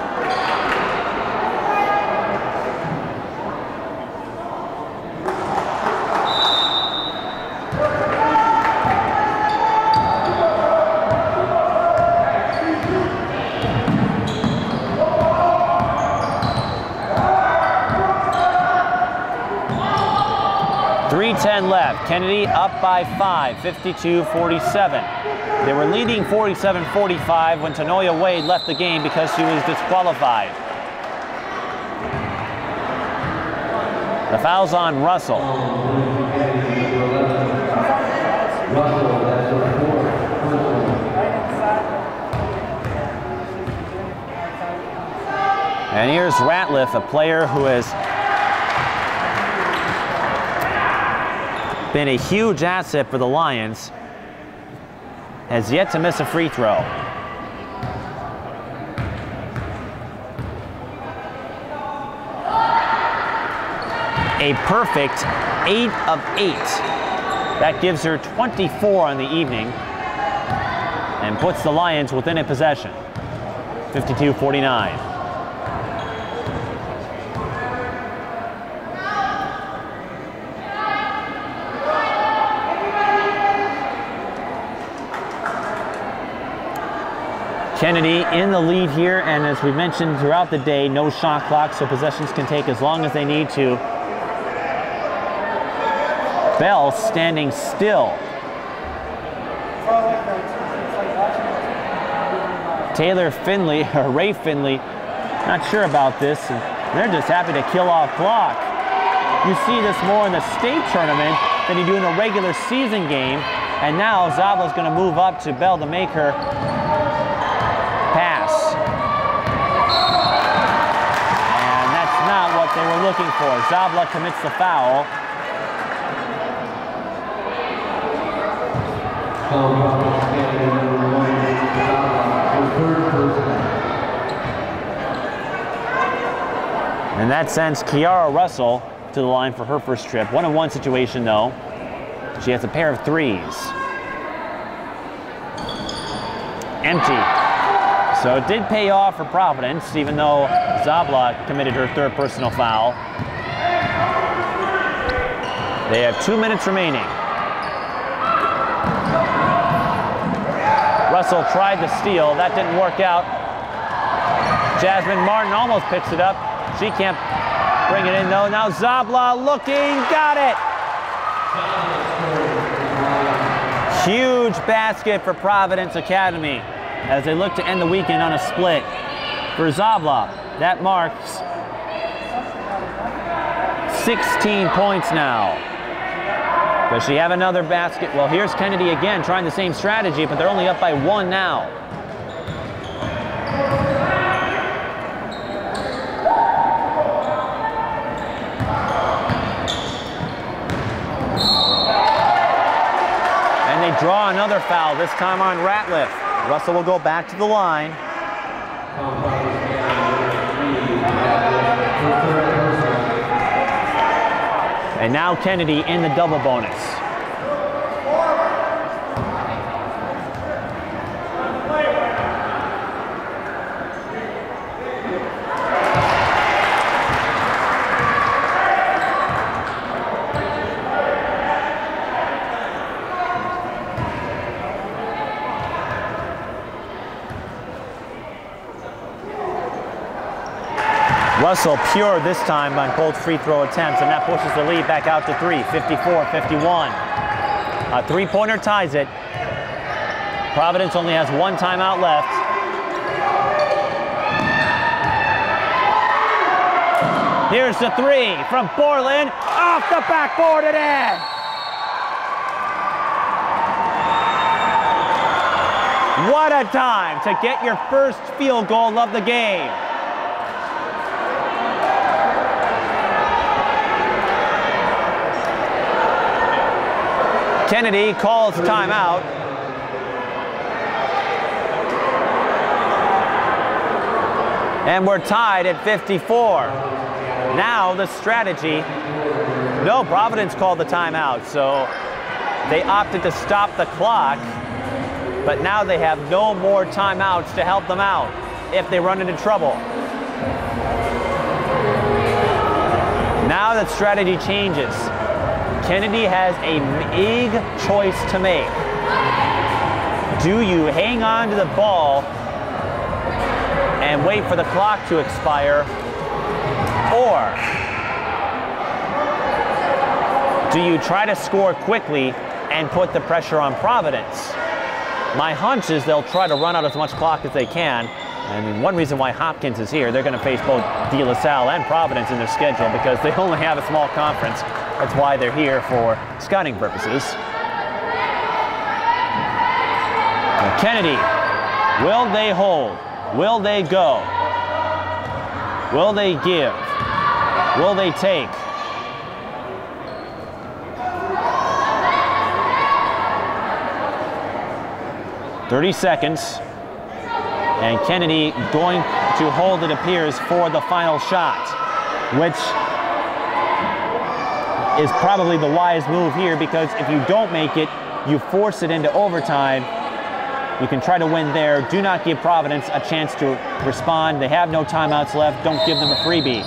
Left. Kennedy up by 5, 52-47. They were leading 47-45 when Tanoya Wade left the game because she was disqualified. The foul's on Russell. And here's Ratliff, a player who has been a huge asset for the Lions, has yet to miss a free throw. A perfect 8 of 8. That gives her 24 on the evening and puts the Lions within a possession, 52-49. Kennedy in the lead here, and as we mentioned throughout the day, no shot clock, so possessions can take as long as they need to. Bell standing still. Taylor Finley, or Ray Finley, not sure about this, and they're just happy to kill off clock. You see this more in the state tournament than you do in a regular season game, and now Zabla's going to move up to Bell to make her pass. And that's not what they were looking for. Zabla commits the foul. And that sends Kiara Russell to the line for her first trip. 1-on-1 situation though. She has a pair of threes. Empty. So it did pay off for Providence, even though Zabla committed her 3rd personal foul. They have 2 minutes remaining. Russell tried to steal. That didn't work out. Jasmine Martin almost picks it up. She can't bring it in though. Now Zabla looking, got it! Huge basket for Providence Academy as they look to end the weekend on a split. For Zabla, that marks 16 points now. Does she have another basket? Well, here's Kennedy again trying the same strategy, but they're only up by 1 now. And they draw another foul, this time on Ratliff. Russell will go back to the line. And now Kennedy in the double bonus. Russell pure this time on both free throw attempts, and that pushes the lead back out to 3, 54-51. A three-pointer ties it. Providence only has one timeout left. Here's the three from Borland, off the backboard and in. What a time to get your first field goal of the game. Kennedy calls timeout. And we're tied at 54. Now the strategy, no, Providence called the timeout, so they opted to stop the clock, but now they have no more timeouts to help them out if they run into trouble. Now that strategy changes. Kennedy has a big choice to make. Do you hang on to the ball and wait for the clock to expire, or do you try to score quickly and put the pressure on Providence? My hunch is they'll try to run out as much clock as they can. I mean, one reason why Hopkins is here, they're going to face both De La Salle and Providence in their schedule because they only have a small conference. That's why they're here for scouting purposes. Now Kennedy, will they hold? Will they go? Will they give? Will they take? "30 seconds. And Kennedy going to hold, it appears, for the final shot, which is probably the wise move here, because if you don't make it, you force it into overtime. You can try to win there. Do not give Providence a chance to respond. They have no timeouts left. Don't give them a freebie.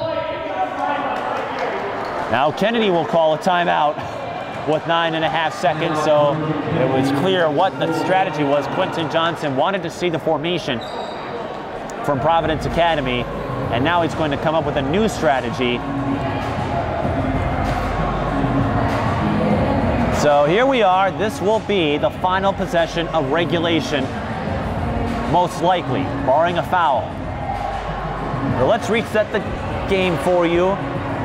Now Kennedy will call a timeout with 9.5 seconds, so it was clear what the strategy was. Quinton Johnson wanted to see the formation from Providence Academy, and now he's going to come up with a new strategy. So here we are. This will be the final possession of regulation, most likely, barring a foul. But let's reset the game for you.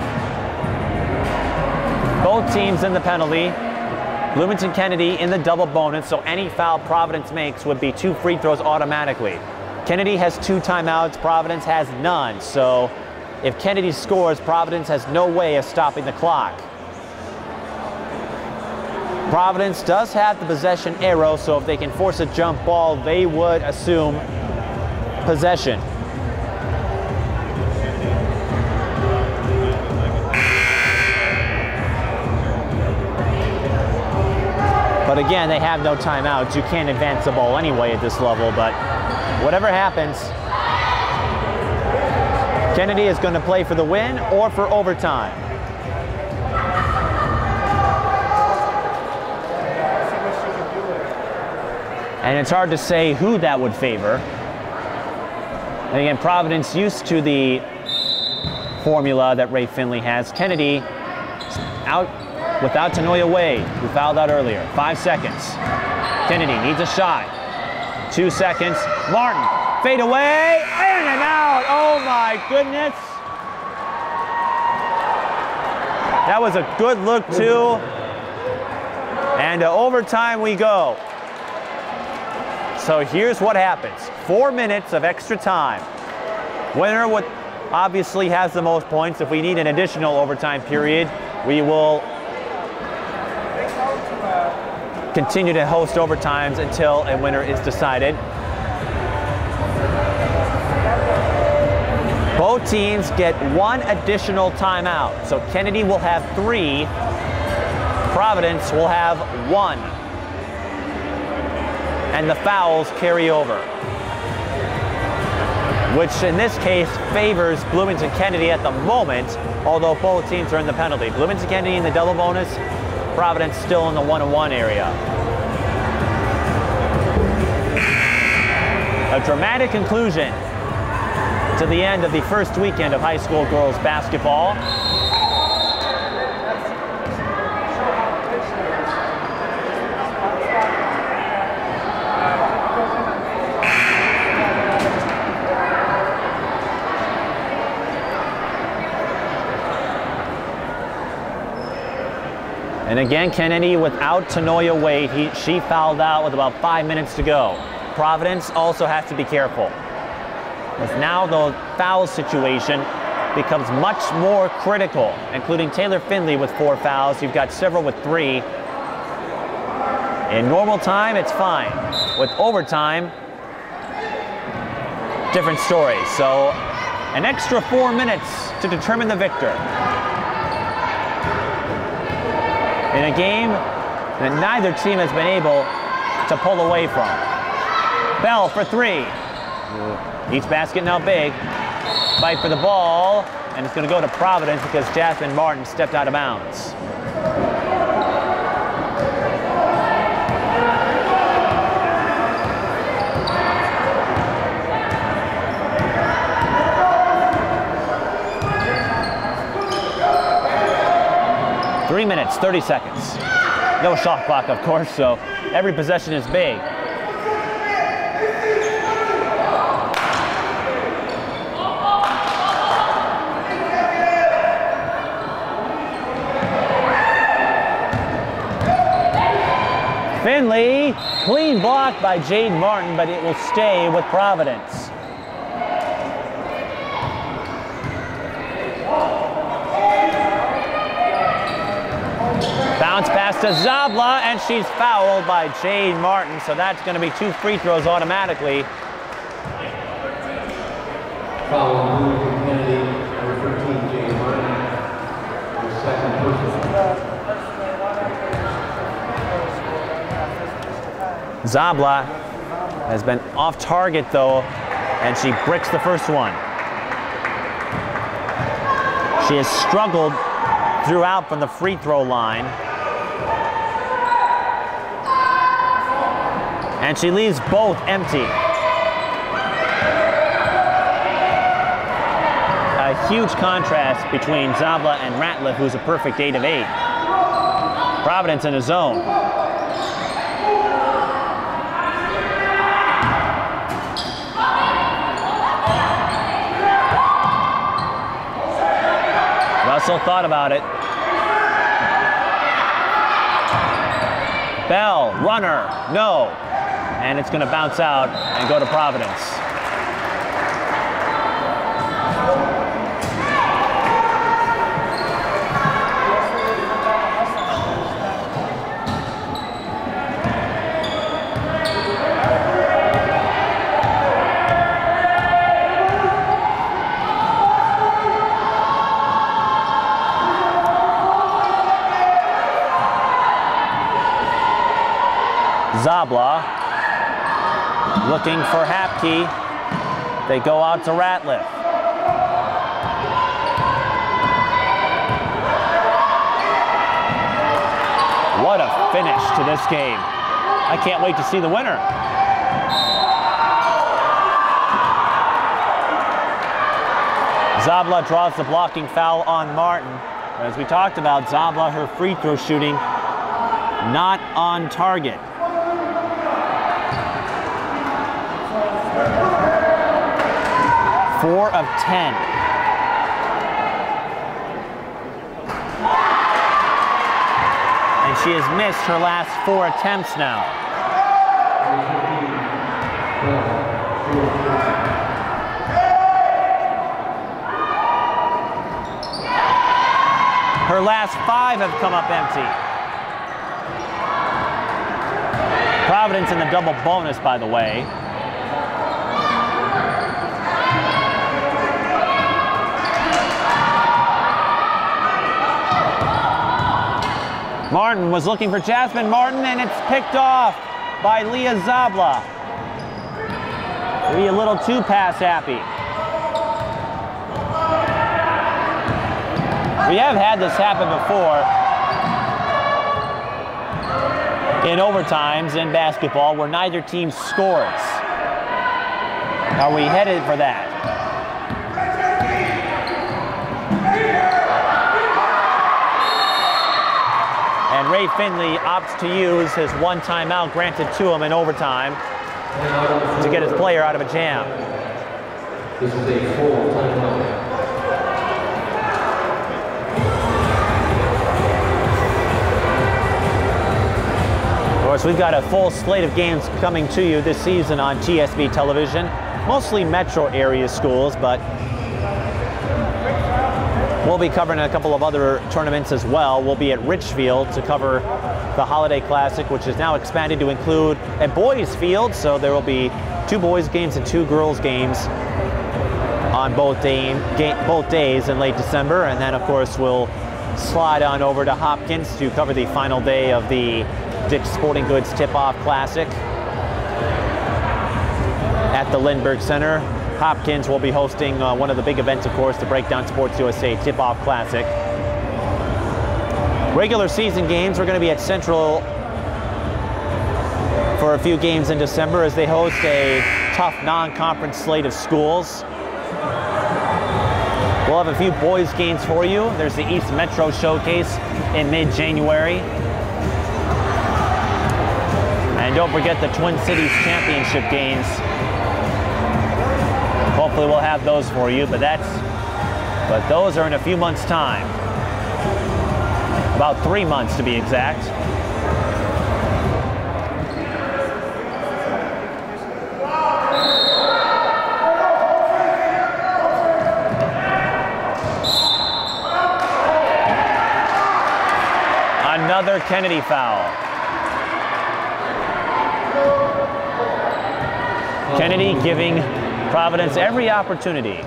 Both teams in the penalty. Bloomington Kennedy in the double bonus, so any foul Providence makes would be 2 free throws automatically. Kennedy has 2 timeouts, Providence has none. So if Kennedy scores, Providence has no way of stopping the clock. Providence does have the possession arrow, so if they can force a jump ball, they would assume possession. But again, they have no timeouts. You can't advance the ball anyway at this level, but whatever happens, Kennedy is going to play for the win or for overtime. And it's hard to say who that would favor. And again, Providence used to the formula that Ray Finley has. Kennedy out without Tanoya Wade, who fouled out earlier. 5 seconds. Kennedy needs a shot. 2 seconds. Martin, fade away, in and out. Oh my goodness. That was a good look too. And to overtime we go. So here's what happens. 4 minutes of extra time. Winner would obviously has the most points. If we need an additional overtime period, we will continue to host overtimes until a winner is decided. Both teams get 1 additional timeout. So Kennedy will have 3. Providence will have 1. And the fouls carry over, which in this case favors Bloomington Kennedy at the moment, although both teams are in the penalty. Bloomington Kennedy in the double bonus, Providence still in the 1-on-1 area. A dramatic conclusion to the end of the first weekend of high school girls basketball. And again, Kennedy without Tanoya Wade. She fouled out with about 5 minutes to go. Providence also has to be careful, as now the foul situation becomes much more critical, including Taylor Finley with 4 fouls. You've got several with 3. In normal time, it's fine. With overtime, different story. So an extra 4 minutes to determine the victor in a game that neither team has been able to pull away from. Bell for 3. Each basket now big. Fight for the ball, and it's going to go to Providence because Jasmine Martin stepped out of bounds. Three minutes, 30 seconds. No shot clock, of course, so every possession is big. Finley, clean block by Jade Martin, but it will stay with Providence. Bounce pass to Zabla, and she's fouled by Jade Martin, so that's going to be 2 free throws automatically. Foul on Bloomington Kennedy, number 13, Jade Martin. Your second person. Zabla has been off target though, and she bricks the first one. She has struggled throughout from the free throw line. And she leaves both empty. A huge contrast between Zabla and Ratliff, who's a perfect 8 of 8. Providence in a zone. Russell thought about it. Bell, runner, no. And it's going to bounce out and go to Providence. Zabla looking for Hapke. They go out to Ratliff. What a finish to this game. I can't wait to see the winner. Zabla draws the blocking foul on Martin. As we talked about, Zabla, her free throw shooting not on target. 4 of 10. And she has missed her last 4 attempts now. Her last 5 have come up empty. Providence in the double bonus, by the way. Martin was looking for Jasmine Martin, and it's picked off by Leah Zabla. Maybe a little too pass happy. We have had this happen before in overtimes in basketball where neither team scores. Are we headed for that? And Ray Finley opts to use his 1 timeout granted to him in overtime to get his player out of a jam. This is a full timeout. course, we've got a full slate of games coming to you this season on TSB television, mostly metro area schools, but we'll be covering a couple of other tournaments as well. We'll be at Richfield to cover the Holiday Classic, which is now expanded to include a boys field, so there will be 2 boys games and 2 girls games on both days in late December. And then of course we'll slide on over to Hopkins to cover the final day of the Dick's Sporting Goods Tip-Off Classic at the Lindbergh Center. Hopkins will be hosting one of the big events, of course, the Breakdown Sports USA Tip-Off Classic. Regular season games, we're going to be at Central for a few games in December as they host a tough non-conference slate of schools. We'll have a few boys games for you. There's the East Metro Showcase in mid-January. And don't forget the Twin Cities Championship games. Hopefully we'll have those for you, but those are in a few months' time. About 3 months to be exact. Another Kennedy foul. Kennedy giving Providence every opportunity.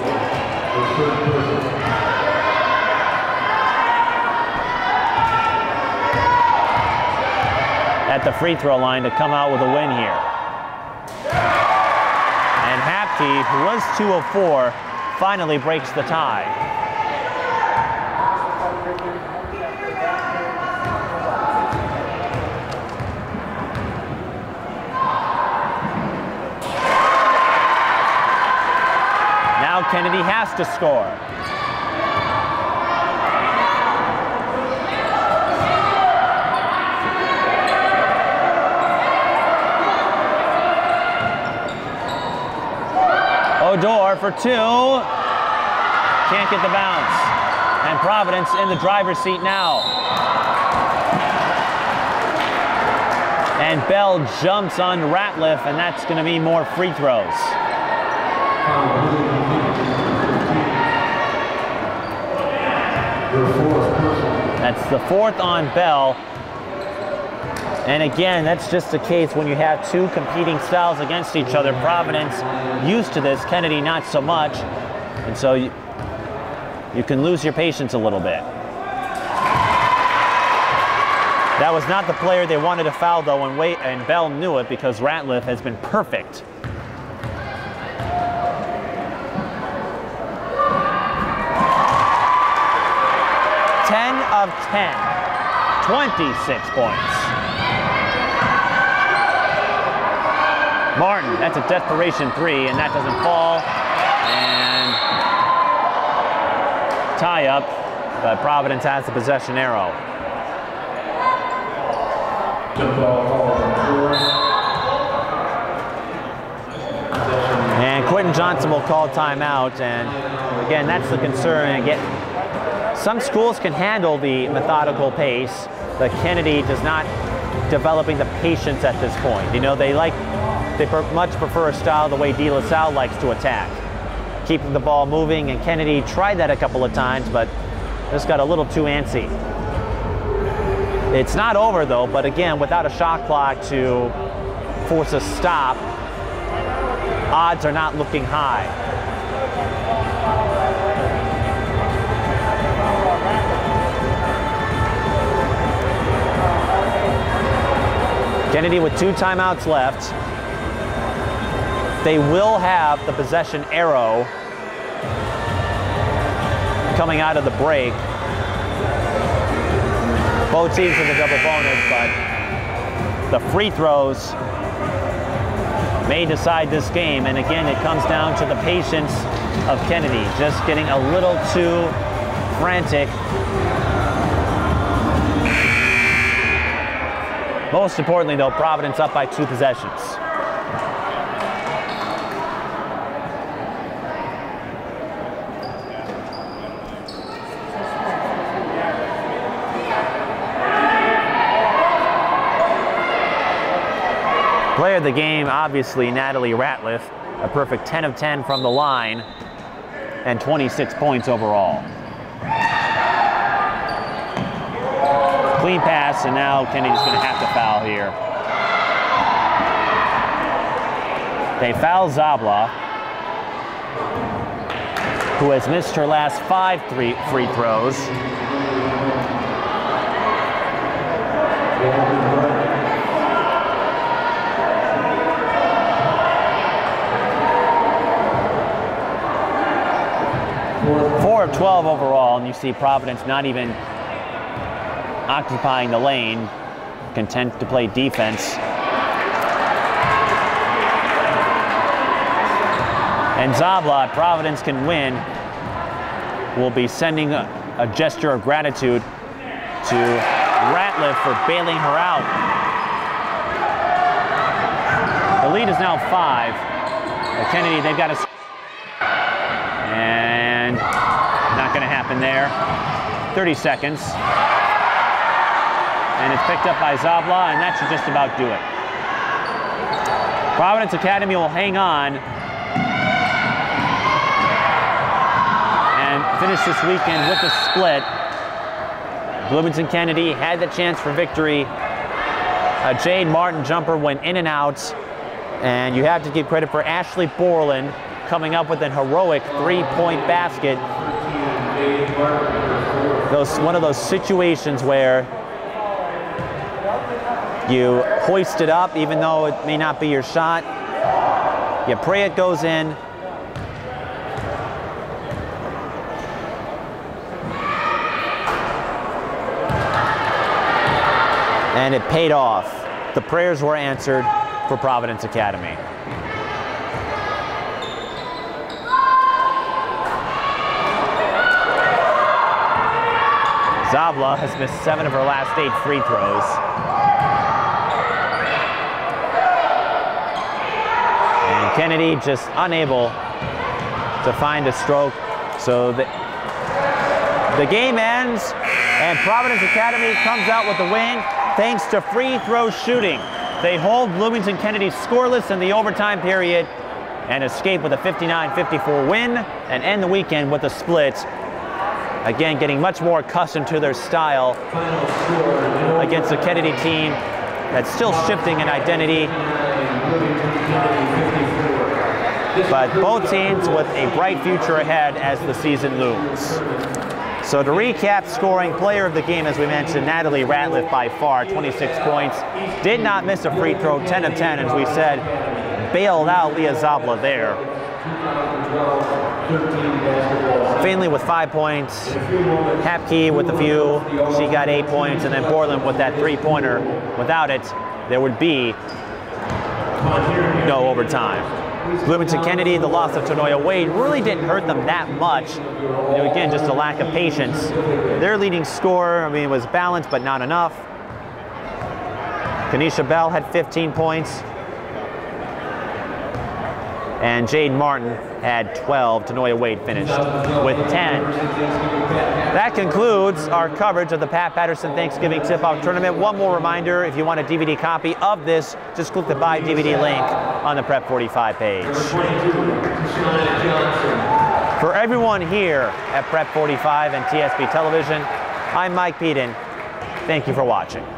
At the free throw line to come out with a win here. And Hapke, who was 2 of 4, finally breaks the tie. Kennedy has to score. Odor for 2. Can't get the bounce. And Providence in the driver's seat now. And Bell jumps on Ratliff, and that's going to be more free throws. That's the 4th on Bell. And again, that's just the case when you have 2 competing styles against each other. Providence used to this, Kennedy not so much. And so you can lose your patience a little bit. That was not the player they wanted to foul though, and Bell knew it because Ratliff has been perfect. Of 10, 26 points. Martin, that's a desperation 3, and that doesn't fall. And tie up, but Providence has the possession arrow. And Quinton Johnson will call timeout, and again, that's the concern. Some schools can handle the methodical pace, but Kennedy does not developing the patience at this point. You know, they much prefer a style the way De La Salle likes to attack, keeping the ball moving, and Kennedy tried that a couple of times, but just got a little too antsy. It's not over though, but again, without a shot clock to force a stop, odds are not looking high. Kennedy with 2 timeouts left. They will have the possession arrow coming out of the break. Both teams in the double bonus, but the free throws may decide this game. And again, it comes down to the patience of Kennedy, just getting a little too frantic. Most importantly, though, Providence up by 2 possessions. Player of the game, obviously, Natalie Ratliff. A perfect 10 of 10 from the line and 26 points overall. Clean pass, and now Kennedy's going to have to foul here. They foul Zabla, who has missed her last 5 free throws. Four of 12 overall, and you see Providence not even occupying the lane, content to play defense. And Zabla, Providence can win, will be sending a gesture of gratitude to Ratliff for bailing her out. The lead is now 5. Kennedy, they've got to... And not going to happen there. 30 seconds. And it's picked up by Zabla, and that should just about do it. Providence Academy will hang on and finish this weekend with a split. Bloomington Kennedy had the chance for victory. A Jade Martin jumper went in and out, and you have to give credit for Ashley Borland coming up with an heroic 3-point basket. One of those situations where you hoist it up even though it may not be your shot. You pray it goes in. And it paid off. The prayers were answered for Providence Academy. Zabla has missed 7 of her last 8 free throws. And Kennedy just unable to find a stroke. So the game ends, and Providence Academy comes out with the win thanks to free throw shooting. They hold Bloomington Kennedy scoreless in the overtime period and escape with a 59-54 win and end the weekend with a split. Again, getting much more accustomed to their style against a Kennedy team that's still shifting in identity. But both teams with a bright future ahead as the season looms. So to recap, scoring player of the game, as we mentioned, Natalie Ratliff by far, 26 points. Did not miss a free throw, 10 of 10, as we said. Bailed out Leah Zabla there. Finley with 5 points. Hapke with a few. She got 8 points. And then Borland with that 3-pointer. Without it, there would be no overtime. Bloomington Kennedy, the loss of Tanoia Wade really didn't hurt them that much. Again, just a lack of patience. Their leading scorer, it was balanced, but not enough. Kanisha Bell had 15 points. And Jade Martin had 12. Tanoia Wade finished with 10. That concludes our coverage of the Pat Paterson Thanksgiving Tip-Off Tournament. One more reminder, if you want a DVD copy of this, just click the Buy DVD link on the Prep 45 page. For everyone here at Prep 45 and TSB Television, I'm Mike Peden. Thank you for watching.